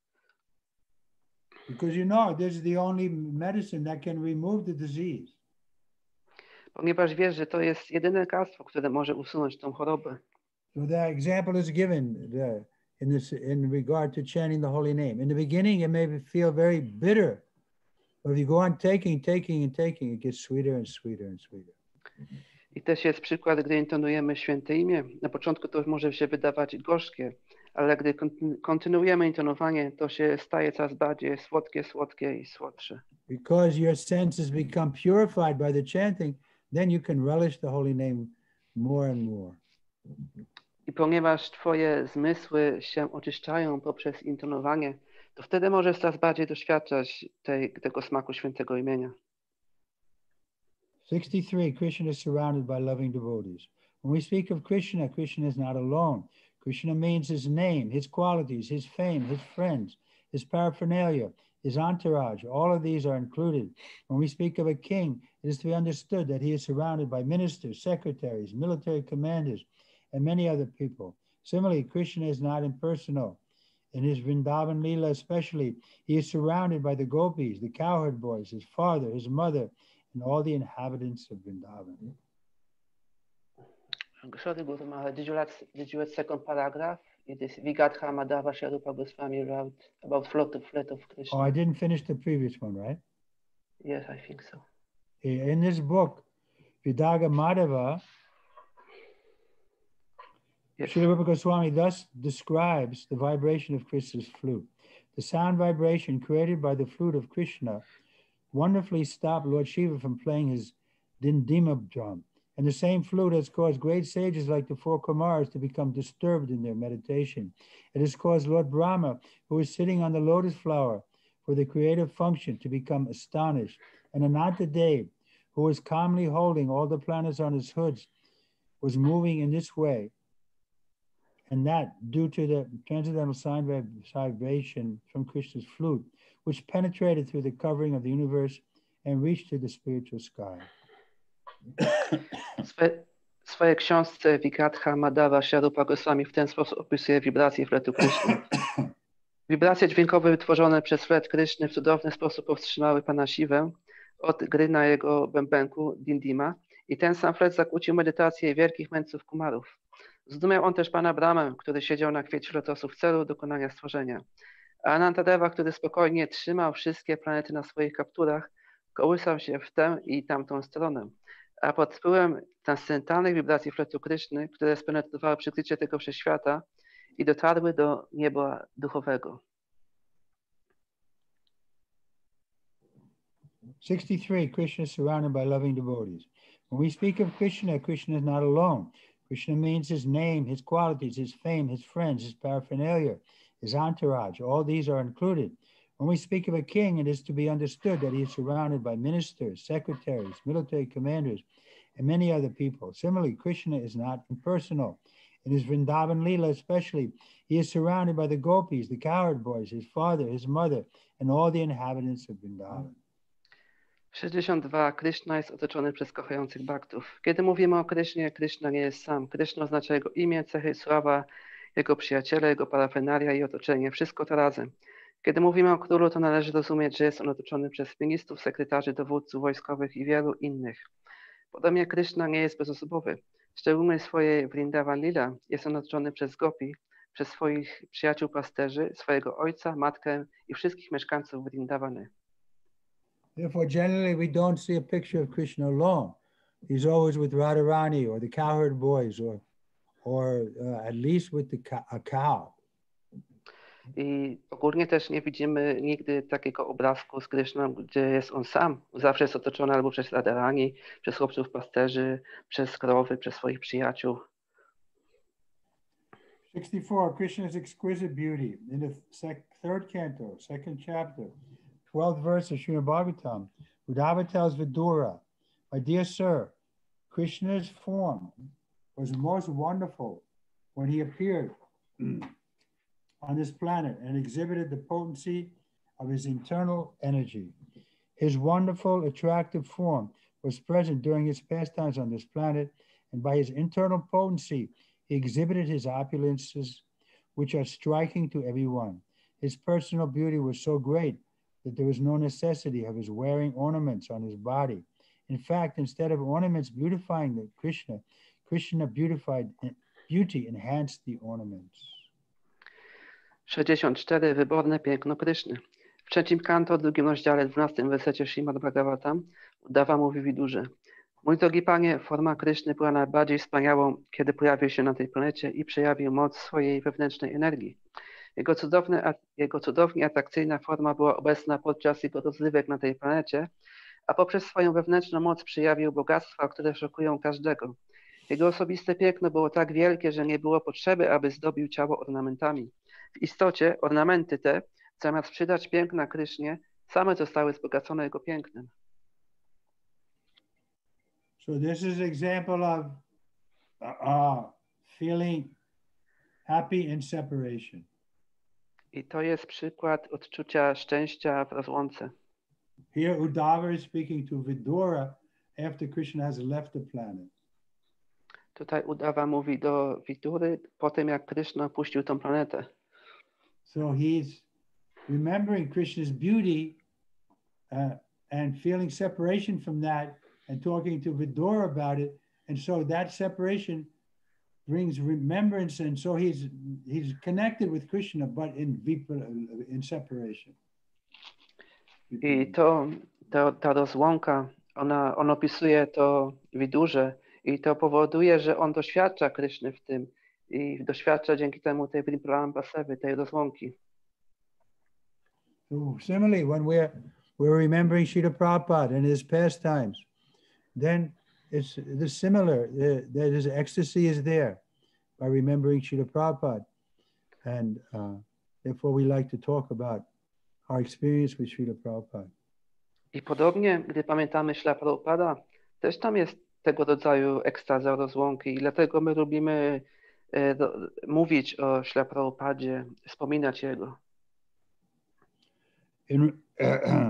Because you know this is the only medicine that can remove the disease. Ponieważ wiesz, że to jest jedyne lekarstwo, które może usunąć tą chorobę. So the example is given the, in this in regard to chanting the holy name. In the beginning, it may feel very bitter, but if you go on taking, taking, and taking, it gets sweeter and sweeter and sweeter. I też jest przykład, gdy intonujemy święte imię. Na początku to może się wydawać gorzkie, ale gdy kontynuujemy intonowanie, to się staje coraz bardziej słodkie, słodkie i słodsze. Because your senses become purified by the chanting, then you can relish the holy name more and more. I ponieważ twoje zmysły się oczyszczają poprzez intonowanie, to wtedy możesz coraz bardziej doświadczać tej, tego smaku świętego imienia. sixty-three, Krishna is surrounded by loving devotees. When we speak of Krishna, Krishna is not alone. Krishna means his name, his qualities, his fame, his friends, his paraphernalia, his entourage. All of these are included. When we speak of a king, it is to be understood that he is surrounded by ministers, secretaries, military commanders, and many other people. Similarly, Krishna is not impersonal. In his Vrindavan Leela especially, he is surrounded by the gopis, the cowherd boys, his father, his mother, and all the inhabitants of Vrindavan. Sorry, Guru Maharaj, did you like, did you read second paragraph? It is Vigadha Madhava Sharupa Goswami wrote about float of flat of Krishna. Oh, I didn't finish the previous one, right? Yes, I think so. In this book, Vidagha Madhava, Yes. Srila Rupa Goswami thus describes the vibration of Krishna's flute. The sound vibration created by the flute of Krishna wonderfully stopped Lord Shiva from playing his dindima drum. And the same flute has caused great sages like the four Kumars to become disturbed in their meditation. It has caused Lord Brahma, who is sitting on the lotus flower for the creative function, to become astonished. And Ananta Dev, who was calmly holding all the planets on his hoods, was moving in this way. And that due to the transcendental sound vibration from Krishna's flute, which penetrated through the covering of the universe and reached to the spiritual sky. W swojej książce Vigadha Madhava Sharupa Goswami w ten sposób opisuje wibracje fletu Kryszny. Wibracje dźwiękowe wytworzone przez flet Kryszny w cudowny sposób powstrzymały Pana Siwę od gry na jego bębenku Dindima i ten sam flet zakłócił medytację wielkich mędrców Kumarów. Zdumiał on też Pana Brahmę, który siedział na kwiecie lotosu w celu dokonania stworzenia. A Anantadeva, który spokojnie trzymał wszystkie planety na swoich kapturach, kołysał się w tę i tamtą stronę. A pod wpływem transcendentalnych wibracji fletu Kryszny, które spenetrowały przykrycie tego wszechświata i dotarły do nieba duchowego. sixty-three, Krishna is surrounded by loving devotees. When we speak of Krishna, Krishna is not alone. Krishna means his name, his qualities, his fame, his friends, his paraphernalia, his entourage. All these are included. When we speak of a king, it is to be understood that he is surrounded by ministers, secretaries, military commanders, and many other people. Similarly, Krishna is not impersonal. In his Vrindavan Leela especially, he is surrounded by the gopis, the cowherd boys, his father, his mother, and all the inhabitants of Vrindavan. sześćdziesiąt dwa. Krishna jest otoczony przez kochających bhaktów. Kiedy mówimy o Krysznie, Krishna nie jest sam. Krishna oznacza jego imię, cechy, sława, jego przyjaciele, jego parafenalia i otoczenie. Wszystko to razem. Kiedy mówimy o królu, to należy rozumieć, że jest on otoczony przez ministrów, sekretarzy, dowódców wojskowych i wielu innych. Podobnie Krishna nie jest bezosobowy. Szczególnie w swojej Vrindavan Lila jest on otoczony przez gopi, przez swoich przyjaciół pasterzy, swojego ojca, matkę i wszystkich mieszkańców Vrindavany. Therefore, generally, we don't see a picture of Krishna alone. He's always with Radharani or the cowherd boys, or, or uh, at least with the cow, a cow. I ogólnie też nie widzimy nigdy takiego obrazku z Kryszną, gdzie jest on sam. Zawsze jest otoczony albo przez Radharani, przez chłopców pasterzy, przez krowy, przez swoich przyjaciół. sixty-four, Krishna's exquisite beauty. In the sec third canto, second chapter, twelfth verse of Srimad Bhagavatam, Uddhava tells Vidura, my dear sir, Krishna's form was most wonderful when he appeared on this planet and exhibited the potency of his internal energy. His wonderful, attractive form was present during his pastimes on this planet, and by his internal potency, he exhibited his opulences, which are striking to everyone. His personal beauty was so great that there was no necessity of his wearing ornaments on his body. In fact, instead of ornaments beautifying the Krishna, Krishna beautified beauty enhanced the ornaments. sześćdziesiąt cztery. Wyborne piękno Kryszny. W trzecim kanto, drugim rozdziale, dwunastym wersecie Śrimad Bhagavatam, Uddhava mówi Widurze: Mój drogi Panie, forma Kryszny była najbardziej wspaniałą, kiedy pojawił się na tej planecie i przejawił moc swojej wewnętrznej energii. Jego, cudowne, jego cudownie atrakcyjna forma była obecna podczas jego rozrywek na tej planecie, a poprzez swoją wewnętrzną moc przejawił bogactwa, które szokują każdego. Jego osobiste piękno było tak wielkie, że nie było potrzeby, aby zdobił ciało ornamentami. W istocie ornamenty te, zamiast przydać piękna Krysznie, same zostały wzbogacone jego pięknem. So this is an example of uh, feeling happy in separation. I to jest przykład odczucia szczęścia w rozłące. Here Uddhava is speaking to Vidura after Krishna has left the planet. Tutaj Uddhava mówi do Vidury po tym, jak Kryszna opuścił tą planetę. So he's remembering Krishna's beauty uh, and feeling separation from that and talking to Vidura about it. And so that separation brings remembrance, and so he's he's connected with Krishna, but in in separation. I to, to ta rozłąka, ona, on opisuje to Vidurze i to powoduje, że on doświadcza Kryszny w tym i doświadcza dzięki temu tej Vrindavan-Vasevy, tej rozłąki. So similarly, when we're we're remembering Srila Prabhupada and his pastimes, then it's the similar. That his ecstasy is there by remembering Srila Prabhupada, and uh, therefore we like to talk about our experience with Srila Prabhupada. I podobnie, gdy pamiętamy Śrila Prabhupada, też tam jest tego rodzaju ekstaza rozłąki i dlatego my lubimy e, do, mówić o Śrila Prabhupadzie, wspominać Jego. In, uh,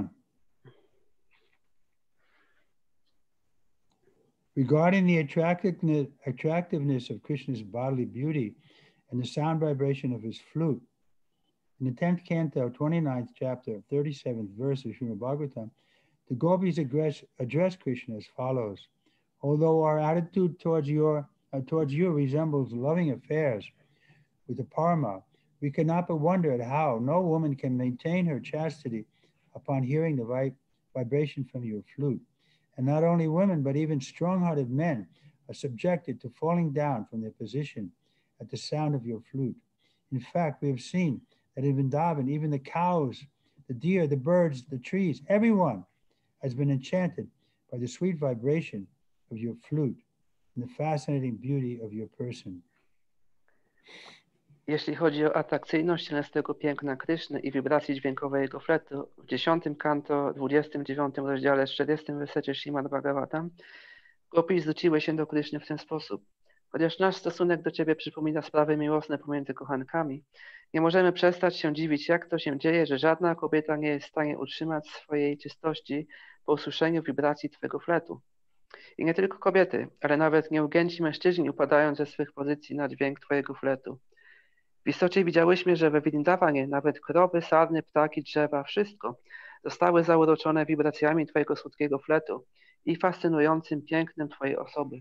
regarding the attractiveness, attractiveness of Krishna's bodily beauty and the sound vibration of his flute, in the tenth canto, twenty-ninth chapter, thirty-seventh verse of Srimad Bhagavatam, the gopis address, address Krishna as follows: although our attitude towards your uh, towards you resembles loving affairs with the Parama, we cannot but wonder at how no woman can maintain her chastity upon hearing the vi vibration from your flute. And not only women, but even strong-hearted men are subjected to falling down from their position at the sound of your flute. In fact, we have seen that in Vrindavan, even the cows, the deer, the birds, the trees, everyone has been enchanted by the sweet vibration of your flute and the fascinating beauty of your person. Jeśli chodzi o atrakcyjność cielesnego piękna Kryszny i wibracji dźwiękowej jego fletu, w dziesiątym kanto, dwudziestym dziewiątym rozdziale, czterdziestym wersecie Śrimad Bhagavatam, gopis zwróciły się do Kryszny w ten sposób: chociaż nasz stosunek do Ciebie przypomina sprawy miłosne pomiędzy kochankami, nie możemy przestać się dziwić, jak to się dzieje, że żadna kobieta nie jest w stanie utrzymać swojej czystości po usłyszeniu wibracji Twego fletu. I nie tylko kobiety, ale nawet nieugięci mężczyźni upadają ze swych pozycji na dźwięk Twojego fletu. W istocie widziałyśmy, że we Vrindavanie nawet krowy, sarny, ptaki, drzewa, wszystko zostały zauroczone wibracjami Twojego słodkiego fletu i fascynującym pięknem Twojej osoby.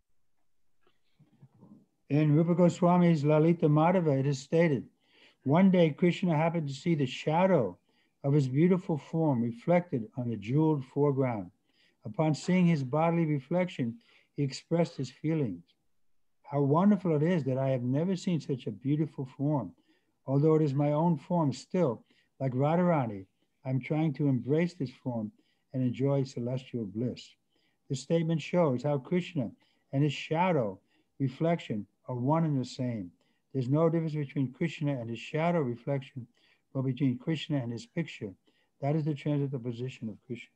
In Rupa Goswami's Lalita Madhava, it is stated, one day Krishna happened to see the shadow of his beautiful form reflected on the jeweled foreground. Upon seeing his bodily reflection, he expressed his feelings. How wonderful it is that I have never seen such a beautiful form. Although it is my own form still, like Radharani, I'm trying to embrace this form and enjoy celestial bliss. This statement shows how Krishna and his shadow reflection are one and the same. There's no difference between Krishna and his shadow reflection, but between Krishna and his picture. That is the transitive position of Krishna.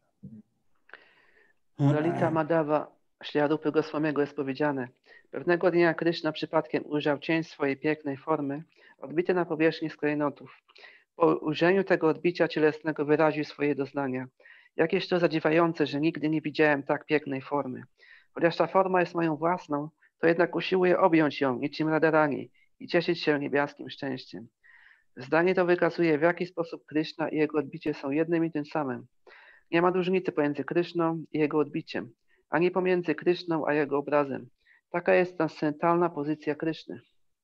Lalita Madhava Śrila Rupy Goswamiego jest powiedziane: pewnego dnia Kryszna przypadkiem ujrzał cień swojej pięknej formy odbity na powierzchni z klejnotów. Po ujrzeniu tego odbicia cielesnego wyraził swoje doznania. Jakież to zadziwiające, że nigdy nie widziałem tak pięknej formy. Chociaż ta forma jest moją własną, to jednak usiłuję objąć ją niczym Radharani i cieszyć się niebiańskim szczęściem. Zdanie to wykazuje, w jaki sposób Kryszna i jego odbicie są jednym i tym samym. Nie ma różnicy pomiędzy Kryszną i jego odbiciem, ani pomiędzy Kryszną a jego obrazem. Taka jest transcendentalna pozycja Kryszny.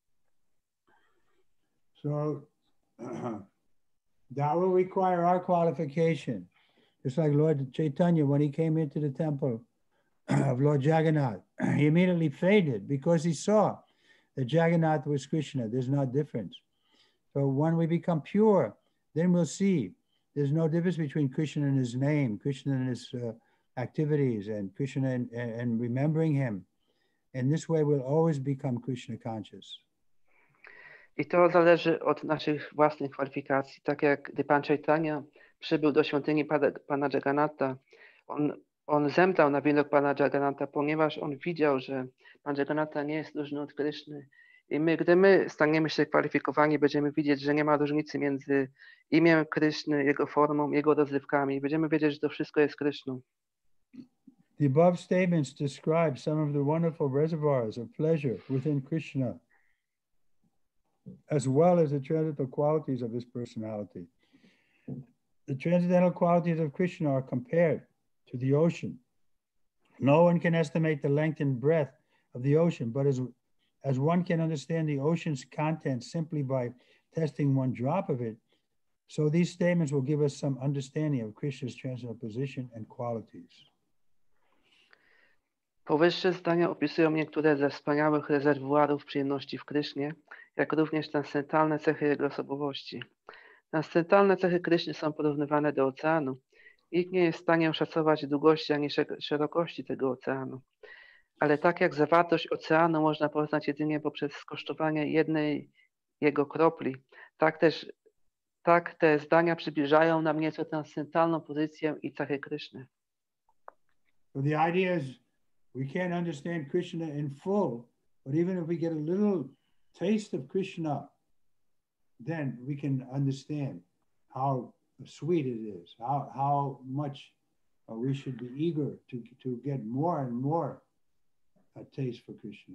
So that will require our qualification. Just like Lord Chaitanya, when he came into the temple of Lord Jagannath, he immediately faded because he saw that Jagannath was Krishna. There's no difference. So when we become pure, then we'll see there's no difference between Krishna and his name, Krishna and his uh, activities, and Krishna and, and, and remembering him. And this way we'll always become Krishna conscious. I to zależy od naszych własnych kwalifikacji. Tak jak gdy Pan Chaitanya przybył do świątyni Pana Jagannatha, on, on zemdlał na widok Pana Jagannatha, ponieważ on widział, że Pan Jagannatha nie jest różny od Kryszny. I my, gdy my staniemy się kwalifikowani, będziemy widzieć, że nie ma różnicy między imię Kryszny, jego formą, jego rozrywkami. Będziemy wiedzieć, że to wszystko jest Kryszną. The above statements describe some of the wonderful reservoirs of pleasure within Krishna, as well as the transcendental qualities of his personality. The transcendental qualities of Krishna are compared to the ocean. No one can estimate the length and breadth of the ocean, but as, as one can understand the ocean's content simply by testing one drop of it, so these statements will give us some understanding of Krishna's transcendental position and qualities. Powyższe zdania opisują niektóre ze wspaniałych rezerwuarów przyjemności w Krysznie, jak również transcendentalne cechy jego osobowości. Transcendentalne cechy Kryszny są porównywane do oceanu. Nikt nie jest w stanie oszacować długości ani szerokości tego oceanu. Ale tak jak zawartość oceanu można poznać jedynie poprzez skosztowanie jednej jego kropli, tak też tak te zdania przybliżają nam nieco transcendentalną pozycję i cechy Kryszny. So the idea is we can't understand Krishna in full, but even if we get a little taste of Krishna, then we can understand how sweet it is, how, how much uh, we should be eager to, to get more and more a taste for Krishna.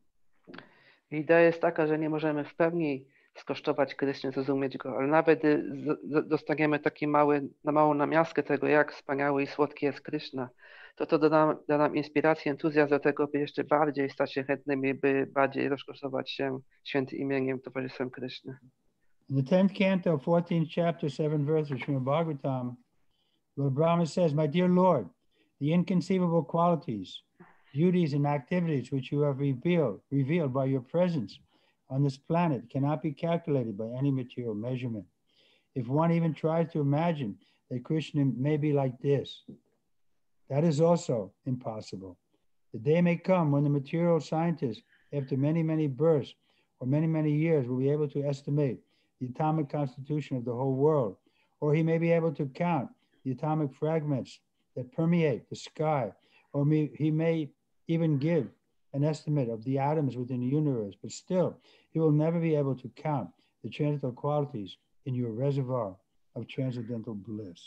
Idea jest taka, że nie możemy w pełni skosztować Kryszny, zrozumieć go, ale nawet gdy dostaniemy taki mały, na małą namiastkę tego, jak wspaniały i słodki jest Kryszna, to to da nam, da nam inspirację, entuzjazm do tego, by jeszcze bardziej stać się chętnymi, by bardziej rozkoszować się świętym imieniem, towarzystwem Kryszny. In the tenth canto, fourteenth chapter, seventh verse of Srimad Bhagavatam, Lord Brahma says, "My dear Lord, the inconceivable qualities, beauties, and activities which you have revealed, revealed by your presence on this planet cannot be calculated by any material measurement. If one even tries to imagine that Krishna may be like this, that is also impossible. The day may come when the material scientist, after many, many births or many, many years, will be able to estimate the atomic constitution of the whole world, or he may be able to count the atomic fragments that permeate the sky, or may, he may even give an estimate of the atoms within the universe, but still, he will never be able to count the transcendental qualities in your reservoir of transcendental bliss."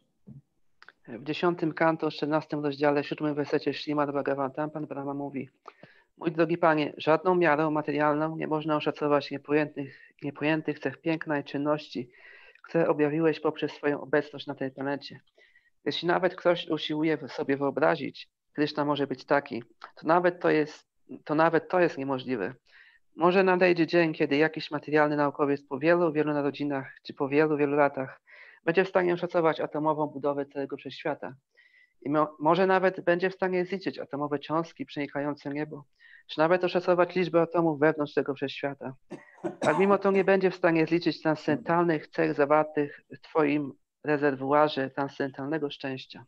W dziesiątym kanto, czternastym rozdziale, siódmym wersecie Śrimad Bhagavatam Pan Brahma mówi: Mój drogi Panie, żadną miarą materialną nie można oszacować niepojętych, niepojętych cech piękna i czynności, które objawiłeś poprzez swoją obecność na tej planecie. Jeśli nawet ktoś usiłuje sobie wyobrazić, Kryszna może być taki, to nawet to jest, to nawet to jest niemożliwe. Może nadejdzie dzień, kiedy jakiś materialny naukowiec po wielu, wielu narodzinach, czy po wielu, wielu latach będzie w stanie oszacować atomową budowę całego wszechświata. I mo może nawet będzie w stanie zliczyć atomowe cząstki przenikające niebo, czy nawet oszacować liczbę atomów wewnątrz tego wszechświata. Ale mimo to nie będzie w stanie zliczyć transcendentalnych cech zawartych w Twoim rezerwuarze transcendentalnego szczęścia.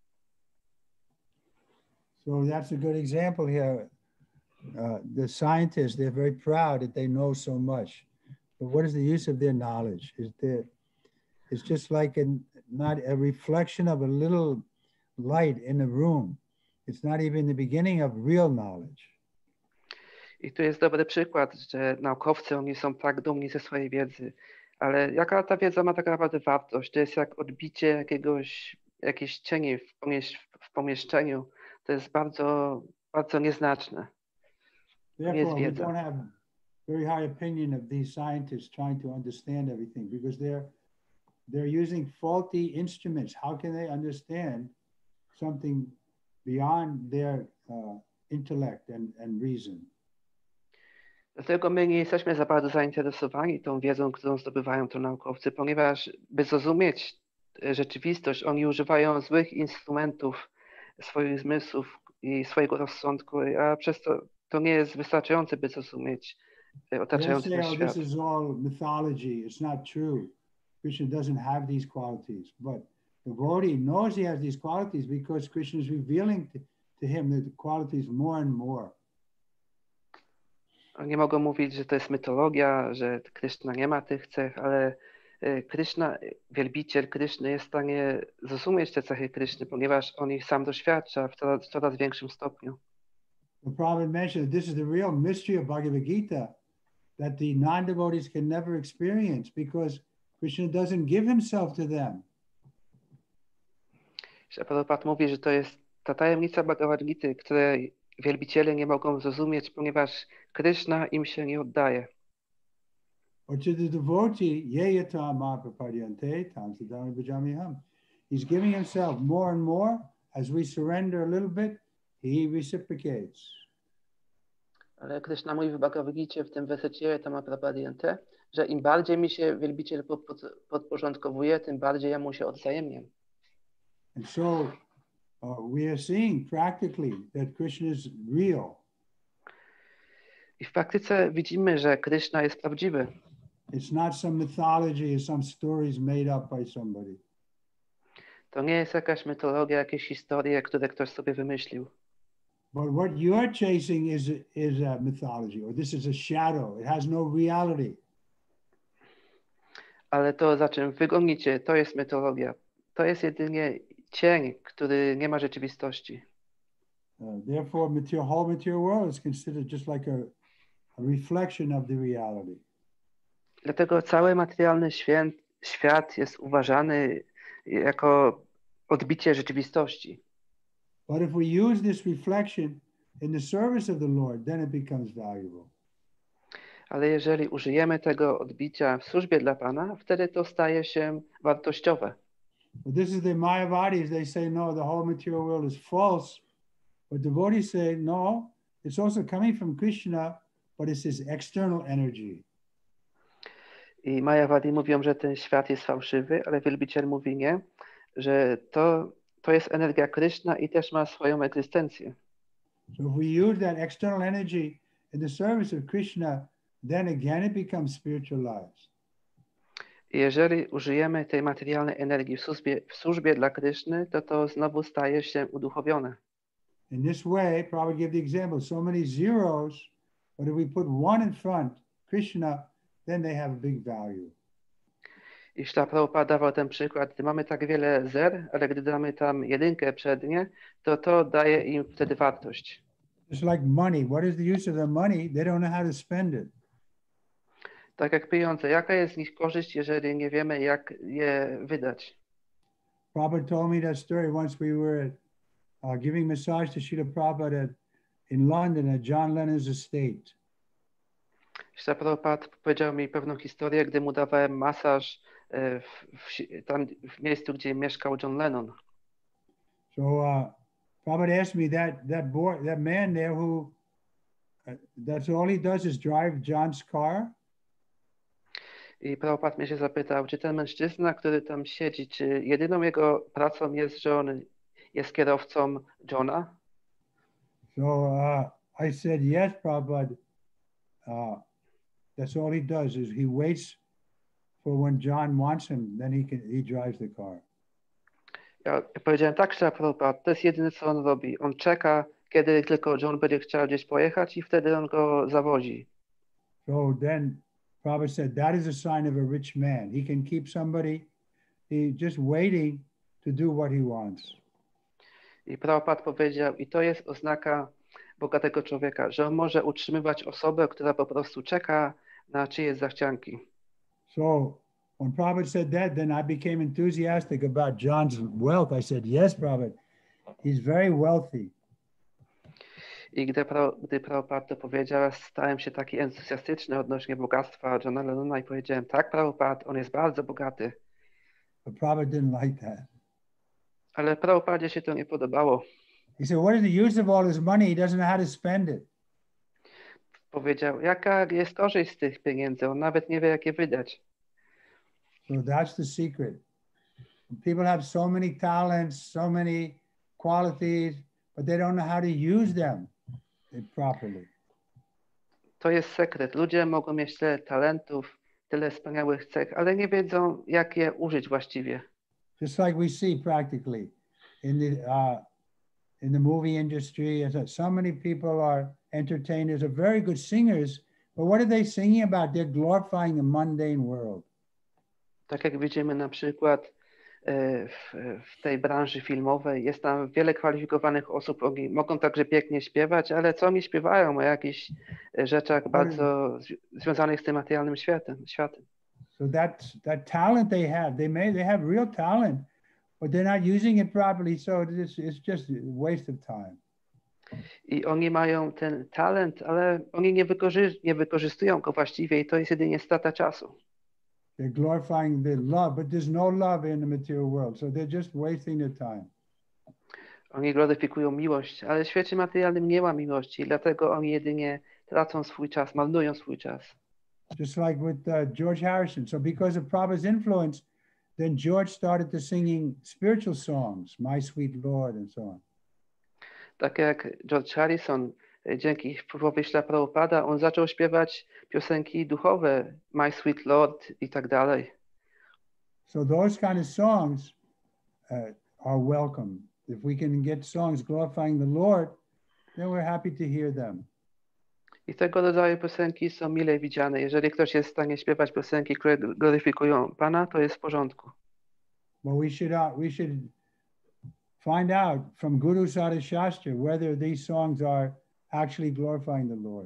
So that's a good example here. Uh, the scientists, they're very proud that they know so much. But what is the use of their knowledge? Is there, it's just like a, not a reflection of a little light in a room. It's not even the beginning of real knowledge. I tu jest dobry przykład, że naukowcy, oni są tak dumni ze swojej wiedzy, Ale jaka ta wiedza ma tak naprawdę wartość? To jest jak odbicie jakiegoś, jakiejś cieni w, pomiesz w pomieszczeniu. To jest bardzo, bardzo nieznaczne. To nie jest Therefore, we wiedza. don't have very high opinion of these scientists trying to understand everything because they're they're using faulty instruments. How can they understand something beyond their uh, intellect and, and reason? Dlatego my nie jesteśmy za bardzo zainteresowani tą wiedzą, którą zdobywają to naukowcy, ponieważ by zrozumieć rzeczywistość, oni używają złych instrumentów swoich zmysłów i swojego rozsądku, a przez to to nie jest wystarczające, by zrozumieć They otaczający say, nas oh, świat. this is all mythology. It's not true. Krishna doesn't have these qualities. But the devotee knows he has these qualities because Krishna is revealing to, to him the qualities more and more. Oni mogą mówić, że to jest mitologia, że Krishna nie ma tych cech, ale Krishna, wielbiciel Krishny jest w stanie zrozumieć te cechy Krishny, ponieważ on ich sam doświadcza w coraz, w coraz większym stopniu. The Prabhupada mentioned this is the real mystery of Bhagavad Gita that the non-devotees can never experience because Krishna doesn't give himself to them. Prabhupada mówi, że to jest ta tajemnica Bhagavad Gity, której wielbiciele nie mogą zrozumieć, ponieważ Krishna im się nie oddaje. Or to the devotee, yeyata mahaprapadyante tam sadhana bhajamiham. He's giving himself more and more. As we surrender a little bit, he reciprocates. Ale Krishna mówi w Bhagavad Gicie, w tym wersecie Tama Prapadyante, że im bardziej mi się wielbiciel pod, pod, podporządkowuje, tym bardziej ja mu się odwzajemniam. And so uh, we are seeing practically that Krishna is real. I w praktyce widzimy, że Krishna jest prawdziwy. It's not some mythology or some stories made up by somebody. To nie jest jakaś mitologia, jakieś historie, które ktoś sobie wymyślił. But what you're chasing is is a mythology, or this is a shadow. It has no reality. Ale to, za czym wy gonicie, to jest mitologia. To jest jedynie cień, który nie ma rzeczywistości. Uh, therefore, material, whole material world is considered just like a, a reflection of the reality. Dlatego cały materialny świat, świat jest uważany jako odbicie rzeczywistości. But if we use this reflection in the service of the Lord, then it becomes valuable. Ale jeżeli użyjemy tego odbicia w służbie dla Pana, wtedy to staje się wartościowe. But this is the Mayavadis. They say, no, the whole material world is false. But devotees say, no, it's also coming from Krishna, but it's his external energy. I Mayavadi mówią, że ten świat jest fałszywy, ale wielbiciel mówi nie, że to, to jest energia Krishna i też ma swoją egzystencję. So if we use that external energy in the service of Krishna, then again it becomes spiritualized. I jeżeli użyjemy tej materialnej energii w służbie, w służbie dla Kryszny, to to znowu staje się uduchowione. In this way, Prabhupada gave the example, so many zeros, but if we put one in front, Krishna, then they have a big value. I Śrīla Prabhupada dawał ten przykład, gdy mamy tak wiele zer, ale gdy damy tam jedynkę przed nie, to to daje im wtedy wartość. It's like money. What is the use of the money? They don't know how to spend it. Tak jak pieniądze, jaka jest z nich korzyść, jeżeli nie wiemy, jak je wydać? Prabhupada told me that story once we were uh, giving massage to Srila Prabhupada at, in London at John Lennon's estate. Śrīla Prabhupada powiedział mi pewną historię, gdy mu dawałem masaż w, w, tam, w miejscu, gdzie mieszkał John Lennon. So uh, Prabhupada asked me that that boy, that man there who uh, that's all he does is drive John's car. I Prabhupada mnie się zapytał, czy ten mężczyzna, który tam siedzi, czy jedyną jego pracą jest, że on jest kierowcą Johna? So uh, I said, yes, Prabhupada. Uh, that's all he does is he waits for when John wants him, then he can he drives the car. Ja powiedziałem, tak, Śrīla Prabhupada, to jest jedyne, co on robi. On czeka, kiedy tylko John będzie chciał gdzieś pojechać i wtedy on go zawozi. So then Prabhupada said, that is a sign of a rich man. He can keep somebody he just waiting to do what he wants. I Prabhupada powiedział, i to jest oznaka bogatego człowieka, że on może utrzymywać osobę, która po prostu czeka na czyjeś zachcianki. So When Prabhupada said that, then I became enthusiastic about John's wealth. I said, yes, Prabhupada, he's very wealthy. I gdy, pra, gdy Prabhupada to powiedział, stałem się taki entuzjastyczny odnośnie bogactwa Johna Lennona i powiedziałem, tak, Prabhupada, on jest bardzo bogaty. But Prabhupada didn't like that. Ale Prabhupadzie się to nie podobało. He said, what is the use of all his money? He doesn't know how to spend it. Powiedział, jaka jest korzyść z tych pieniędzy, on nawet nie wie, jak je wydać. So that's the secret. People have so many talents, so many qualities, but they don't know how to use them properly. To jest sekret. Ludzie mogą mieć tyle talentów, tyle wspaniałych cech, ale nie wiedzą, jak je użyć właściwie. Just like we see practically in the uh, in the movie industry, so many people are entertainers, are very good singers, but what are they singing about? They're glorifying the mundane world. Tak jak widzimy na przykład w, w tej branży filmowej, jest tam wiele kwalifikowanych osób, oni mogą także pięknie śpiewać, ale co oni śpiewają o jakichś rzeczach bardzo związanych z tym materialnym światem. światem. So that, that talent they have, they may they have real talent, but they're not using it properly, so it's, it's just a waste of time. I oni mają ten talent, ale oni nie, wykorzy nie wykorzystują go właściwie i to jest jedynie strata czasu. They're glorifying the love, but there's no love in the material world, so they're just wasting their time. Oni gloryfikują miłość, ale w świecie materialnym nie ma miłości, dlatego oni jedynie tracą swój czas, marnują swój czas. Just like with uh, George Harrison. So because of Prabhupada's influence, then George started to singing spiritual songs, My Sweet Lord and so on. Tak jak George Harrison, dzięki wpływowi śla Prabhupada, on zaczął śpiewać piosenki duchowe, My Sweet Lord i tak dalej. So those kind of songs uh, are welcome. If we can get songs glorifying the Lord, then we're happy to hear them. I tego rodzaju piosenki są mile widziane. Jeżeli ktoś jest w stanie śpiewać piosenki, które gloryfikują Pana, to jest w porządku. But we should, uh, we should find out from Guru Sada Shastra whether these songs are actually glorifying the Lord.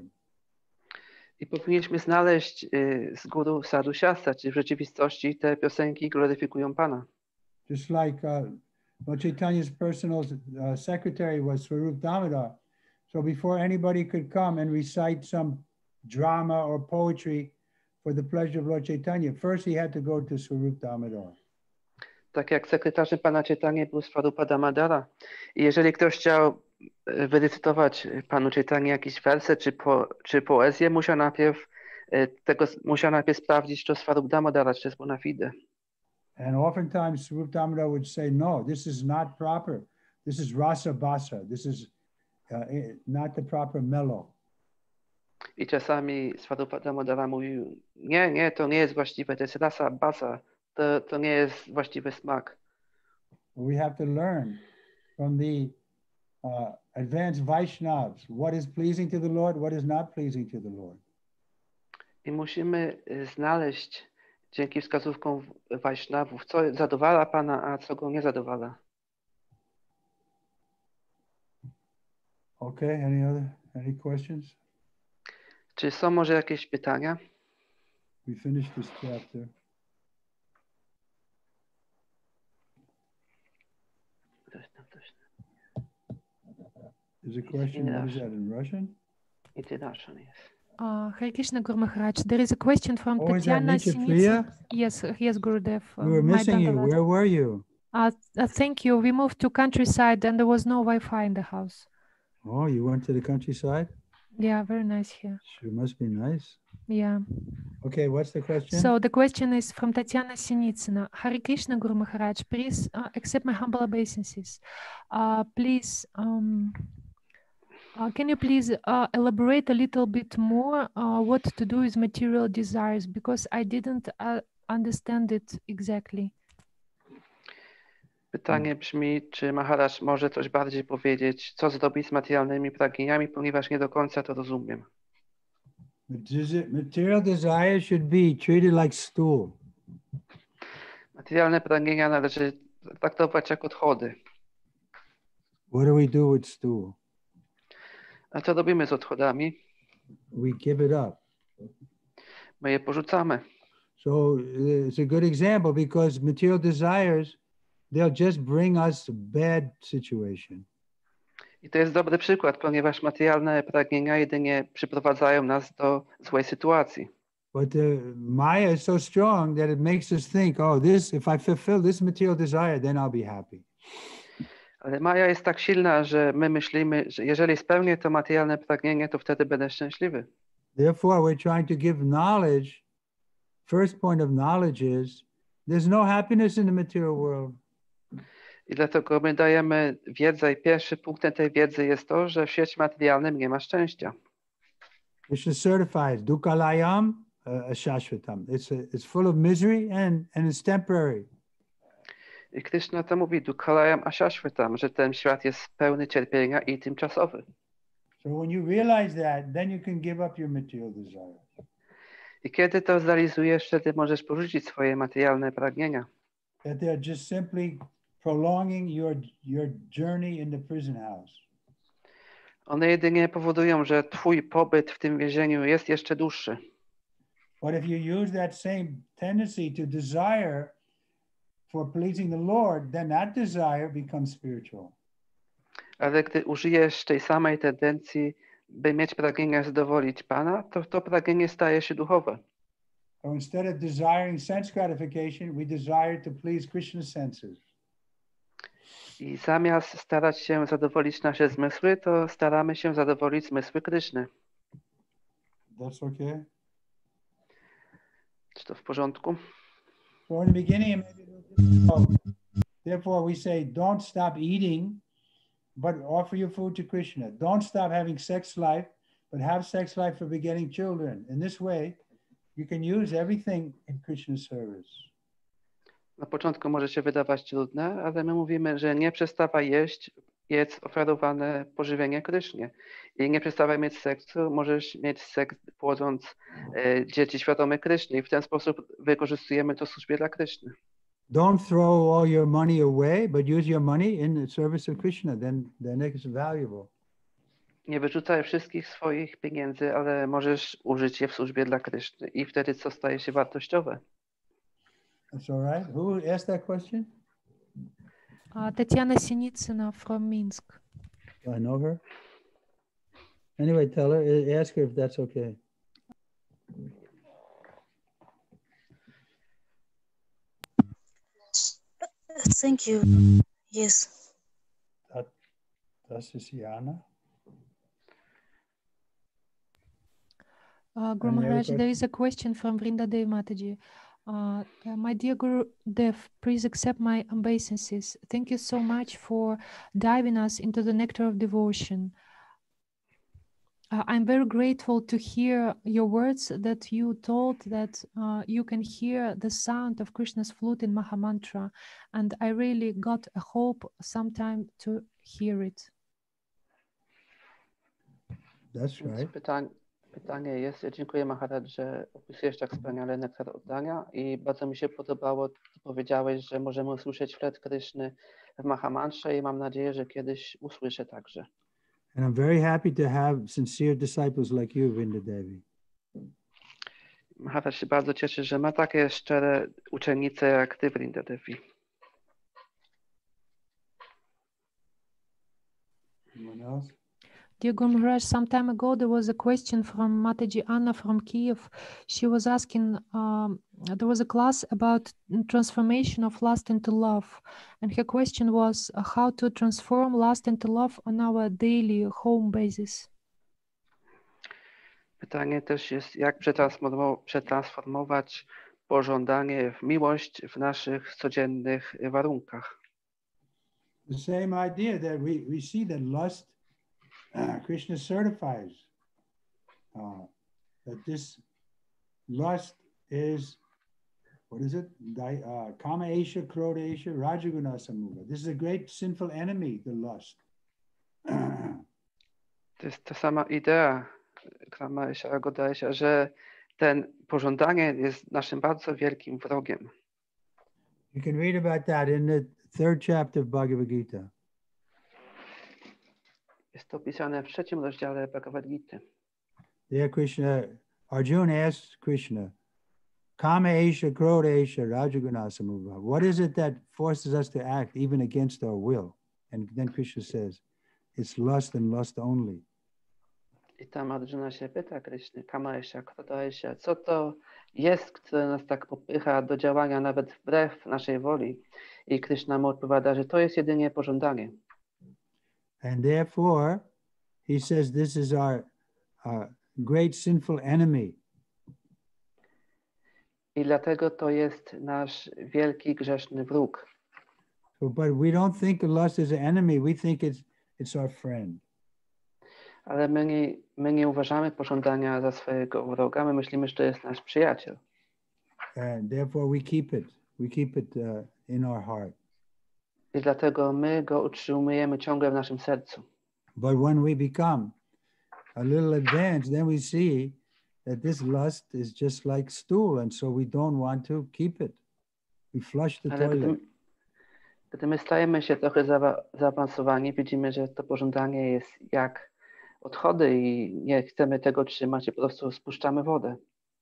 I powinniśmy znaleźć y, z Guru Sadhu Shastra, czy w rzeczywistości te piosenki gloryfikują Pana. Just like uh, Lord Chaitanya's personal uh, secretary was Swarup Damodar. So before anybody could come and recite some drama or poetry for the pleasure of Lord Chaitanya, first he had to go to Swarup Damodar. Tak jak sekretarzem Pana Chaitanya był Swarupa Damodara. I jeżeli ktoś chciał wyrecytować Panu Chaitanya jakieś wersy czy, po, czy poezję, musiał najpierw, tego, musiał najpierw sprawdzić, czy to Swarup Damodara, czy to jest bona fide. And oftentimes Swarup Damodar would say, no, this is not proper. This is rasa basa. This is uh, not the proper mellow. I czasami Swarupa Damodara mówił, nie, nie, to nie jest właściwe, to jest rasa basa, to, to nie jest właściwy smak. We have to learn from the uh, advanced Vaishnavas what is pleasing to the Lord, what is not pleasing to the Lord. I musimy znaleźć dzięki wskazówkom Vaishnavów, co zadowala Pana, a co go nie zadowala. Okay, any other any questions? Czy są może jakieś pytania? We finished this chapter. There's a question, what is that, in Russian? It's in Russian, yes. Uh, Hare Krishna, Guru Maharaj. There is a question from Oh, is that Tatiana Nitya Sinitsyn. Priya? Yes, yes, Gurudev. We were missing you. Where were you? Uh, uh, thank you. We moved to countryside and there was no Wi-Fi in the house. Oh, you went to the countryside? Yeah, very nice here. Sure must be nice. Yeah. Okay, what's the question? So the question is from Tatiana Sinitsina. Hare Krishna, Guru Maharaj, please uh, accept my humble obeisances. Uh, please, um, uh, can you please uh, elaborate a little bit more uh, what to do with material desires? Because I didn't uh, understand it exactly. Pytanie brzmi, czy Maharaj może coś bardziej powiedzieć, co zrobić z materialnymi pragnieniami, ponieważ nie do końca to rozumiem. Material desire should be treated like stool. Materialne pragnienia należy traktować jak odchody. What do we do with stool? A co robimy z odchodami? We give it up. My je porzucamy. So uh, it's a good example because material desires, they'll just bring us a bad situation. I to jest dobry przykład, ponieważ materialne pragnienia jedynie przyprowadzają nas do złej sytuacji. But the Maya is so strong that it makes us think, oh, this, if I fulfill this material desire, then I'll be happy. Ale Maja jest tak silna, że my myślimy, że jeżeli spełnię to materialne pragnienie, to wtedy będę szczęśliwy. Therefore, we're trying to give knowledge. First point of knowledge is there's no happiness in the material world. I dlatego my dajemy wiedzę i pierwszy punktem tej wiedzy jest to, że w świecie materialnym nie ma szczęścia. Krishna certifies dukkhalayam uh, ashashvatam. It's a, it's full of misery and and it's temporary. I Krishna to mówi dukkhalayam ashashvatam, że ten świat jest pełny cierpienia i tymczasowy. So when you realize that, then you can give up your material desire. I kiedy to zrealizujesz, wtedy możesz porzucić swoje materialne pragnienia. That they're just simply prolonging your your journey in the prison house. One jedynie powodują, że twój pobyt w tym więzieniu jest jeszcze dłuższy. But if you use that same tendency to desire for pleasing the Lord, then that desire becomes spiritual. Ale gdy użyjesz tej samej tendencji, by mieć pragnienia zadowolić Pana, to to pragnienie staje się duchowe. So instead of desiring sense gratification, we desire to please Krishna's senses. I zamiast starać się zadowolić nasze zmysły, to staramy się zadowolić zmysły Kryszny. That's okay. Czy to w porządku? So in the beginning, it may be a little difficult. Therefore, we say, don't stop eating, but offer your food to Krishna. Don't stop having sex life, but have sex life for begetting children. In this way, you can use everything in Krishna's service. Na początku może się wydawać trudne, ale my mówimy, że nie przestawaj jeść, jedz oferowane pożywienie Krysznie. I nie przestawaj mieć seksu, możesz mieć seks płodząc e, dzieci świadome Krysznie. I w ten sposób wykorzystujemy to w służbie dla Kryszny. Don't throw all your money away, but use your money in the service of Krishna. Then, then it's valuable. Nie wyrzucaj wszystkich swoich pieniędzy, ale możesz użyć je w służbie dla Kryszny. I wtedy co staje się wartościowe. That's all right. Who asked that question? Uh, Tatiana Sinitsina from Minsk. Do I know her? Anyway, tell her, uh, ask her if that's okay. Thank you. Yes. That, that's Yana. Uh, Guru Any other Maharaj, there question? is a question from Vrinda Devi Mataji. Uh, uh, my dear Guru Dev, please accept my obeisances. Thank you so much for diving us into the nectar of devotion. Uh, I'm very grateful to hear your words that you told that uh, you can hear the sound of Krishna's flute in Mahamantra, and I really got a hope sometime to hear it. That's right. Pytanie, pytanie jest, ja dziękuję Maharaj, że opisujesz tak wspaniale nektar oddania i bardzo mi się podobało, co powiedziałeś, że możemy usłyszeć flet Kryszny w Mahamantrze i mam nadzieję, że kiedyś usłyszę także. And I'm very happy to have sincere disciples like you, Vrinda Devi. Maharaj się bardzo cieszy, że ma takie szczere uczennice jak ty, Vrinda Devi. Anyone else? Dear Guru Maharaj, some time ago there was a question from Mataji Anna from Kiev. She was asking, um, there was a class about transformation of lust into love. And her question was uh, how to transform lust into love on our daily home basis. Pytanie też jest, jak przetransformować, przetransformować pożądanie w miłość w naszych codziennych warunkach. The same idea that we, we see that lust, uh, Krishna certifies uh, that this lust is, what is it? Di, uh, Kama Esha, Krodha Esha, Rajaguna Samuga. This is a great sinful enemy, the lust. To jest ta sama idea, Kama Esha, Ragoda Esha, że ten pożądanie jest naszym bardzo wielkim wrogiem. You can read about that in the third chapter of Bhagavad Gita. Jest to opisane w trzecim rozdziale Bhagavad Gita. There Krishna, Arjuna asked Krishna, Kama Esha, Krodha Esha, Rajaguna Samubha. What is it that forces us to act even against our will? And then Krishna says, it's lust and lust only. I tam Arjuna się pyta Kryszny, Kama Esha, Krodha Esha, co to jest, które nas tak popycha do działania nawet wbrew naszej woli? I Kryszna mu odpowiada, że to jest jedynie pożądanie. And therefore, he says this is our uh, great sinful enemy. I dlatego to jest nasz wielki grzeszny wróg. So, but we don't think of lust as an enemy. We think it's it's our friend. Ale my nie, my nie uważamy pożądania za swojego wroga, my myślimy, że to jest nasz przyjaciel. And therefore we keep it. We keep it uh, in our heart. I dlatego my go utrzymujemy ciągle w naszym sercu. But when we become a little advanced, then we see that this lust is just like stool, and so we don't want to keep it. We flush the Ale toilet. gdy, gdy my stajemy się trochę za, zaawansowani, widzimy, że to pożądanie jest jak odchody i nie chcemy tego trzymać i po prostu spuszczamy wodę.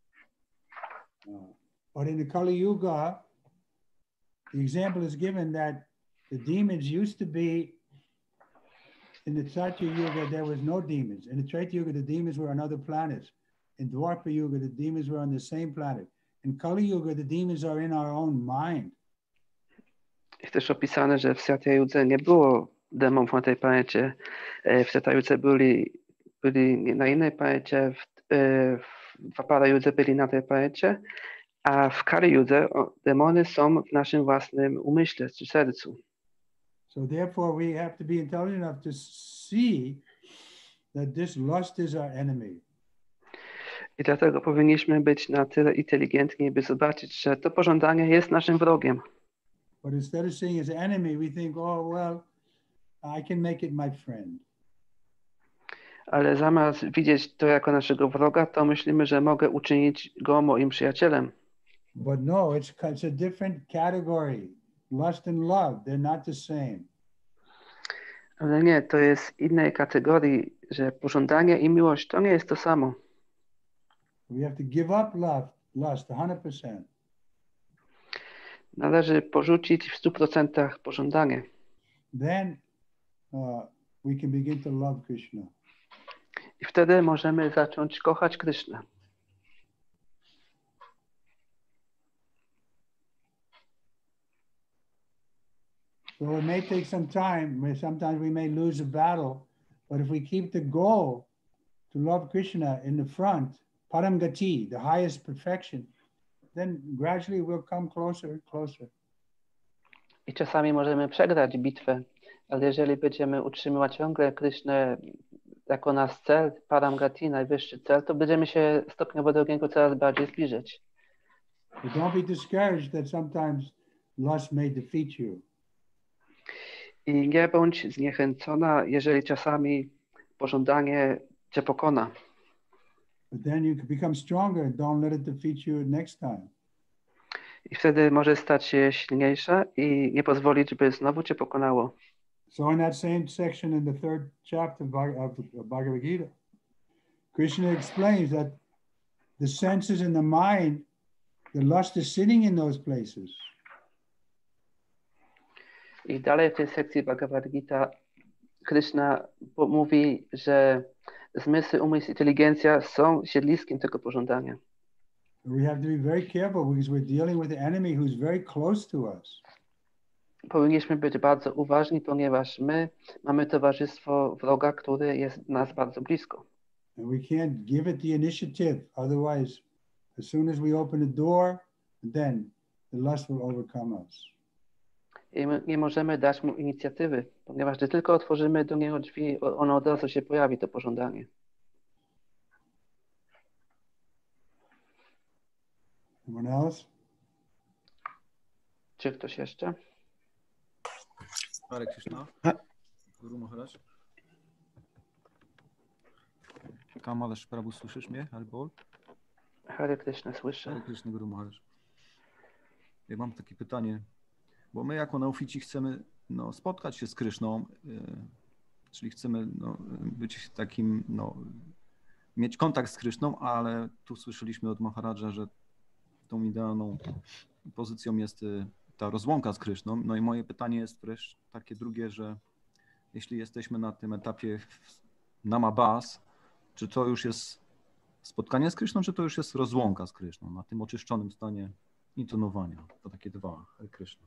But in the Kali Yuga, the example is given that the demons used to be, in the Satya Yuga, there was no demons. In the Treta Yuga, the demons were on other planets. In Dwapara Yuga, the demons were on the same planet. In Kali Yuga, the demons are in our own mind. Jest też opisane, że w Satya Judze nie było demonów na tej planecie. W Treta Judze byli, byli na innej planecie, w, w Dwapara Judze byli na tej planecie, a w Kali Judze demony są w naszym własnym umyśle czy sercu. So therefore, we have to be intelligent enough to see that this lust is our enemy. I dlatego powinniśmy być na tyle inteligentni, by zobaczyć, że to pożądanie jest naszym wrogiem. But instead of seeing it as an enemy, we think, oh, well, I can make it my friend. Ale zamiast widzieć to jako naszego wroga, to myślimy, że mogę uczynić go moim przyjacielem. But no, it's, it's a different category. Lust and love, they're not the same. Ale nie, to jest innej kategorii, że pożądanie i miłość to nie jest to samo. We have to give up love, lust one hundred percent. Należy porzucić w stu procentach pożądanie. Then uh, we can begin to love Krishna. I wtedy możemy zacząć kochać Krysznę. So it may take some time. Sometimes we may lose a battle, but if we keep the goal to love Krishna in the front, Param Gati, the highest perfection, then gradually we'll come closer and closer. I czasami możemy przegrać bitwę, ale jeżeli będziemy utrzymywać ciągle Krysznę jako nasz cel, Param Gati, najwyższy cel, to będziemy się stopniowo do niego coraz bardziej zbliżać. But don't be discouraged that sometimes lust may defeat you. I nie bądź zniechęcona, jeżeli czasami pożądanie cię pokona. But then you can become stronger and don't let it defeat you next time. I wtedy może stać się silniejsza i nie pozwolić, by znowu cię pokonało. So in that same section in the third chapter of Bhagavad Gita, Krishna explains that the senses and the mind, the lust is sitting in those places. I dalej w tej sekcji Bhagavad Gita Krishna mówi, że zmysły, umysł, inteligencja są siedliskiem tego pożądania. We have to be very careful because we're dealing with an enemy who's very close to us. Powinniśmy być bardzo uważni, ponieważ my mamy towarzystwo wroga, który jest nas bardzo blisko. And we can't give it the initiative. Otherwise, as soon as we open the door, then the lust will overcome us. I my nie możemy dać mu inicjatywy, ponieważ gdy tylko otworzymy do niego drzwi, ono od razu się pojawi, to pożądanie. Anyone else? Czy ktoś jeszcze? Hare Krishna. Guru Maharaj. Kamalesh Prabhu, słyszysz mnie? Harbol? Hare Krishna, słyszę. Hare Krishna, Guru Maharaj. Ja mam takie pytanie, bo my jako neofici chcemy no, spotkać się z Kryszną, yy, czyli chcemy no, być takim, no, mieć kontakt z Kryszną, ale tu słyszeliśmy od Maharaja, że tą idealną pozycją jest ta rozłąka z Kryszną. No i moje pytanie jest wreszcie takie drugie, że jeśli jesteśmy na tym etapie Namabas, czy to już jest spotkanie z Kryszną, czy to już jest rozłąka z Kryszną, na tym oczyszczonym stanie intonowania? To takie dwa, Hare Krishna.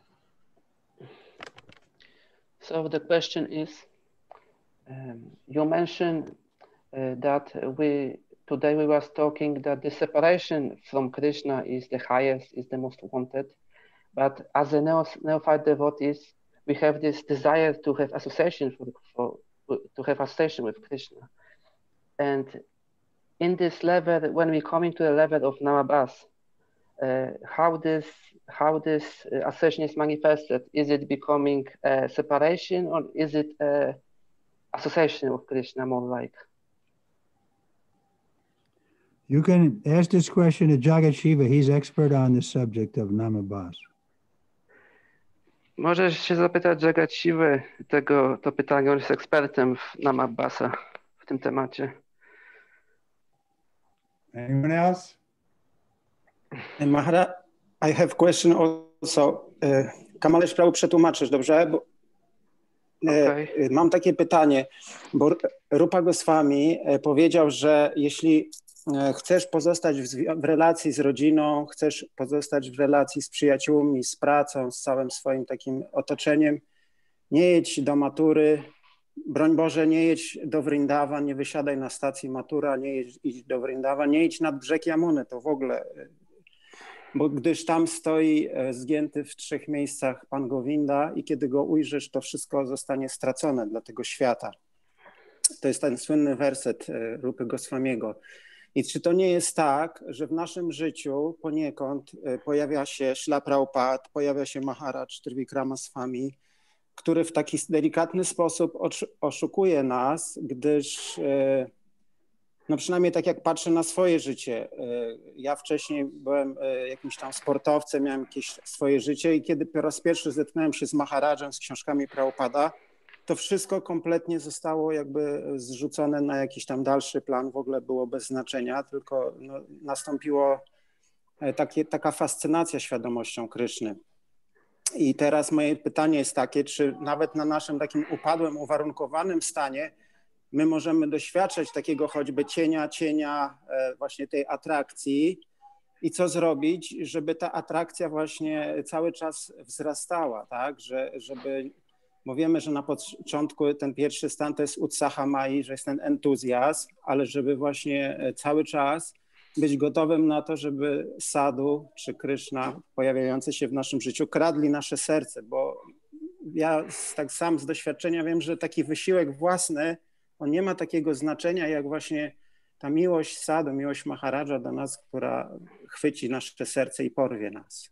So the question is, um, you mentioned uh, that we today we was talking that the separation from Krishna is the highest, is the most wanted, but as a neophyte devotees, we have this desire to have association for, for to have association with Krishna, and in this level, when we come into the level of Namabas, uh, how this how this uh, association is manifested? Is it becoming a separation, or is it a association with Krishna more like? You can ask this question to Jagat Shiva. He's expert on the subject of Namabas. Możesz się zapytać Jagat Shiva tego to pytanie, on jest ekspertem w Namabasa w tym temacie. Anyone else? And Maharaj, I have question also. Uh, Kamalesh Prabhu, przetłumaczysz, dobrze? Bo, okay. uh, mam takie pytanie, bo Rupa Goswami uh, powiedział, że jeśli uh, chcesz pozostać w, w relacji z rodziną, chcesz pozostać w relacji z przyjaciółmi, z pracą, z całym swoim takim otoczeniem, nie jedź do Matury, broń Boże, nie jedź do Vrindavan, nie wysiadaj na stacji Matura, nie jedź, idź do Vrindavan, nie idź nad brzeg Jamuny, to w ogóle, bo gdyż tam stoi zgięty w trzech miejscach Pan Govinda i kiedy go ujrzysz, to wszystko zostanie stracone dla tego świata. To jest ten słynny werset Rupy Goswamiego. I czy to nie jest tak, że w naszym życiu poniekąd pojawia się Śrila Prabhupada, pojawia się Maharaj Trivikrama Swami, który w taki delikatny sposób oszukuje nas, gdyż no przynajmniej tak jak patrzę na swoje życie, ja wcześniej byłem jakimś tam sportowcem, miałem jakieś swoje życie i kiedy po raz pierwszy zetknąłem się z Maharajem, z książkami Prabhupada, to wszystko kompletnie zostało jakby zrzucone na jakiś tam dalszy plan, w ogóle było bez znaczenia, tylko no, nastąpiło takie, taka fascynacja świadomością Kryszny. I teraz moje pytanie jest takie, czy nawet na naszym takim upadłym, uwarunkowanym stanie my możemy doświadczać takiego choćby cienia, cienia właśnie tej atrakcji i co zrobić, żeby ta atrakcja właśnie cały czas wzrastała, tak, że, żeby, bo wiemy, że na początku ten pierwszy stan to jest utsaha mai, że jest ten entuzjazm, ale żeby właśnie cały czas być gotowym na to, żeby sadhu czy Kryszna pojawiający się w naszym życiu kradli nasze serce, bo ja tak sam z doświadczenia wiem, że taki wysiłek własny, on nie ma takiego znaczenia jak właśnie ta miłość sadhu, miłość Maharaja do nas, która chwyci nasze serce i porwie nas.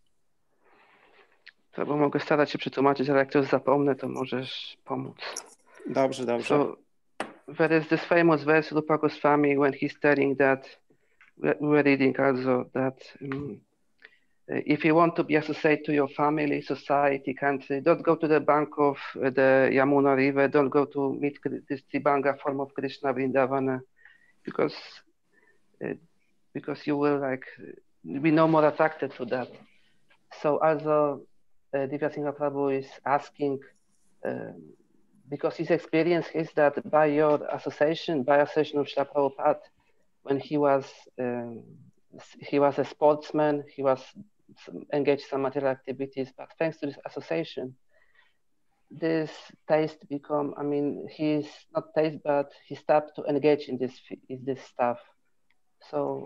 To bo mogę starać się przetłumaczyć, ale jak coś zapomnę, to możesz pomóc. Dobrze, dobrze. So, there is this famous verse Rupa Goswami when he's telling that we were reading also that um, if you want to be associated to your family, society, country, don't go to the bank of the Yamuna River, don't go to meet this Tribanga form of Krishna Vrindavana, because uh, because you will like be no more attracted to that. So also uh, Divya Singha Prabhu is asking, uh, because his experience is that by your association, by association of Srila Prabhupada, when he was um, he was a sportsman, he was engaged in some material activities, but thanks to this association, this taste become, I mean, he's not taste, but he started to engage in this in this stuff. So,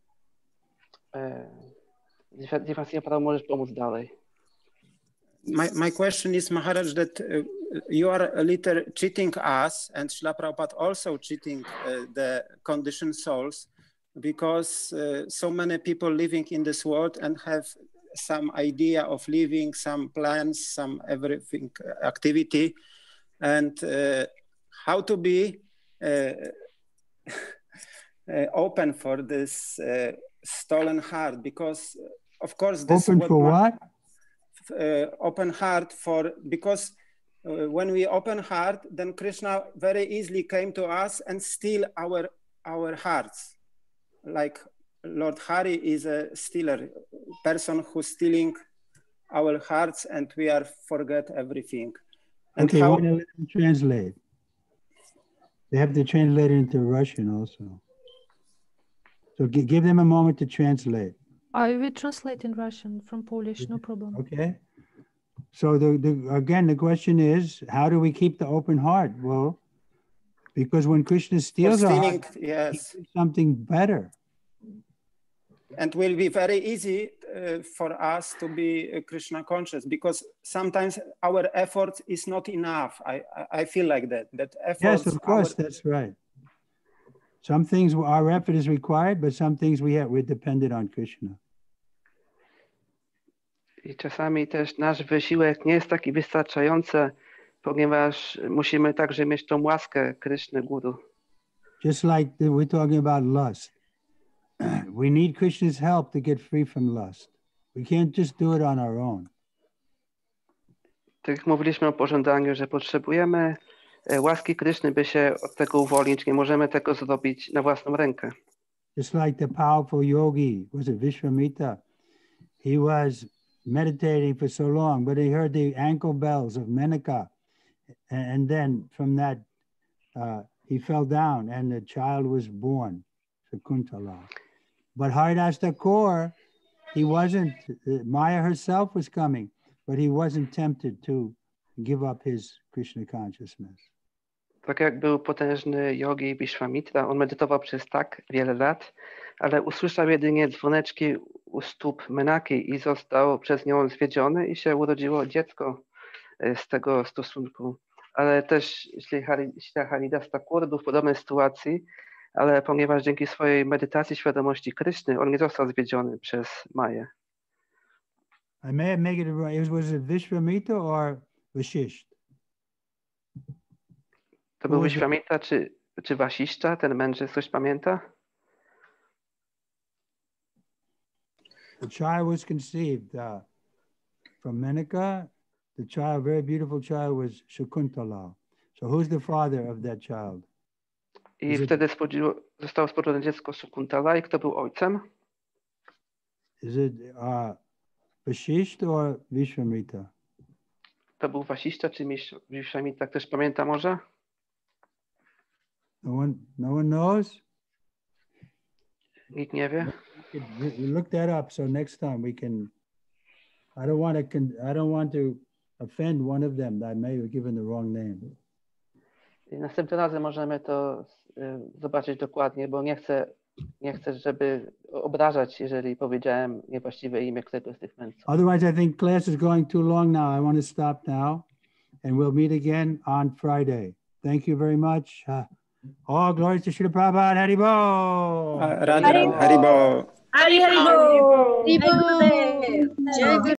Divya, możesz pomóc dalej. My, my question is, Maharaj, that uh, you are a little cheating us, and Srila Prabhupada also cheating uh, the conditioned souls, because uh, so many people living in this world and have some idea of living, some plans, some everything uh, activity, and uh, how to be uh, uh, open for this uh, stolen heart, because of course this open for what? Uh, open heart for, because uh, when we open heart, then Krishna very easily came to us and steal our our hearts. Like Lord Hari is a stealer, person who's stealing our hearts, and we are forget everything. And okay, how? want to let them translate. They have to translate it into Russian also. So g give them a moment to translate. I will translate in Russian from Polish, no problem. Okay. So the, the again, the question is, how do we keep the open heart? Well, because when Krishna steals our stealing, heart, yes, he gives something better. and will be very easy uh, for us to be uh, Krishna conscious, because sometimes our effort is not enough. I, I, I feel like that. That effort. Yes, of course, our... that's right. Some things our effort is required, but some things we have, we're dependent on Krishna. I czasami też nasz wysiłek nie jest taki wystarczający, ponieważ musimy także mieć tą łaskę Kryszny Guru. Just like the, we're talking about lust. We need Krishna's help to get free from lust. We can't just do it on our own. Tak jak mówiliśmy o pożądaniu, że potrzebujemy łaski Kryszny, by się od tego uwolnić. Nie możemy tego zrobić na własną rękę. Just like the powerful yogi, was it Vishwamitra? He was meditating for so long, but he heard the ankle bells of Menaka. And, and then from that, uh, he fell down and the child was born, Shakuntala. But Haridas Thakur, he wasn't, uh, Maya herself was coming, but he wasn't tempted to give up his Krishna consciousness. Tak jak był potężny jogi Vishwamitra, on medytował przez tak wiele lat, ale usłyszał jedynie dzwoneczki u stóp Menaki i został przez nią zwiedziony i się urodziło dziecko z tego stosunku. Ale też Haridas Thakur był w podobnej sytuacji, ale ponieważ dzięki swojej medytacji świadomości Kryszny, on nie został zwiedziony przez Maję. I may have made it right. Was it Vishwamitra or Vashisht? To był Vishwamitra czy, czy Vasishta, ten mędrzec, ktoś pamięta? The child was conceived uh, from Menaka. The child, very beautiful child, was Shakuntala. So who's the father of that child? I is wtedy it, zostało spoczone dziecko Shakuntala. I kto był ojcem? Is it uh, Vashisht or Vishwamitra? To był Vasishta czy Vishwamitra? Ktoś pamięta może? No one, no one knows? Nikt nie wie. We look that up, so next time we can. I don't want to. I don't want to offend one of them. I may have given the wrong name. I następnym razem możemy to y, zobaczyć dokładnie, bo nie chcę, nie chcę, żeby obrażać, jeżeli powiedziałem niewłaściwe imię któregoś z tych mędrców. Otherwise, I think class is going too long now. I want to stop now, and we'll meet again on Friday. Thank you very much. Uh, all glory to Srila Prabhupada. Haribo. Uh, Haribo. Haribo. Haribo. Haribo.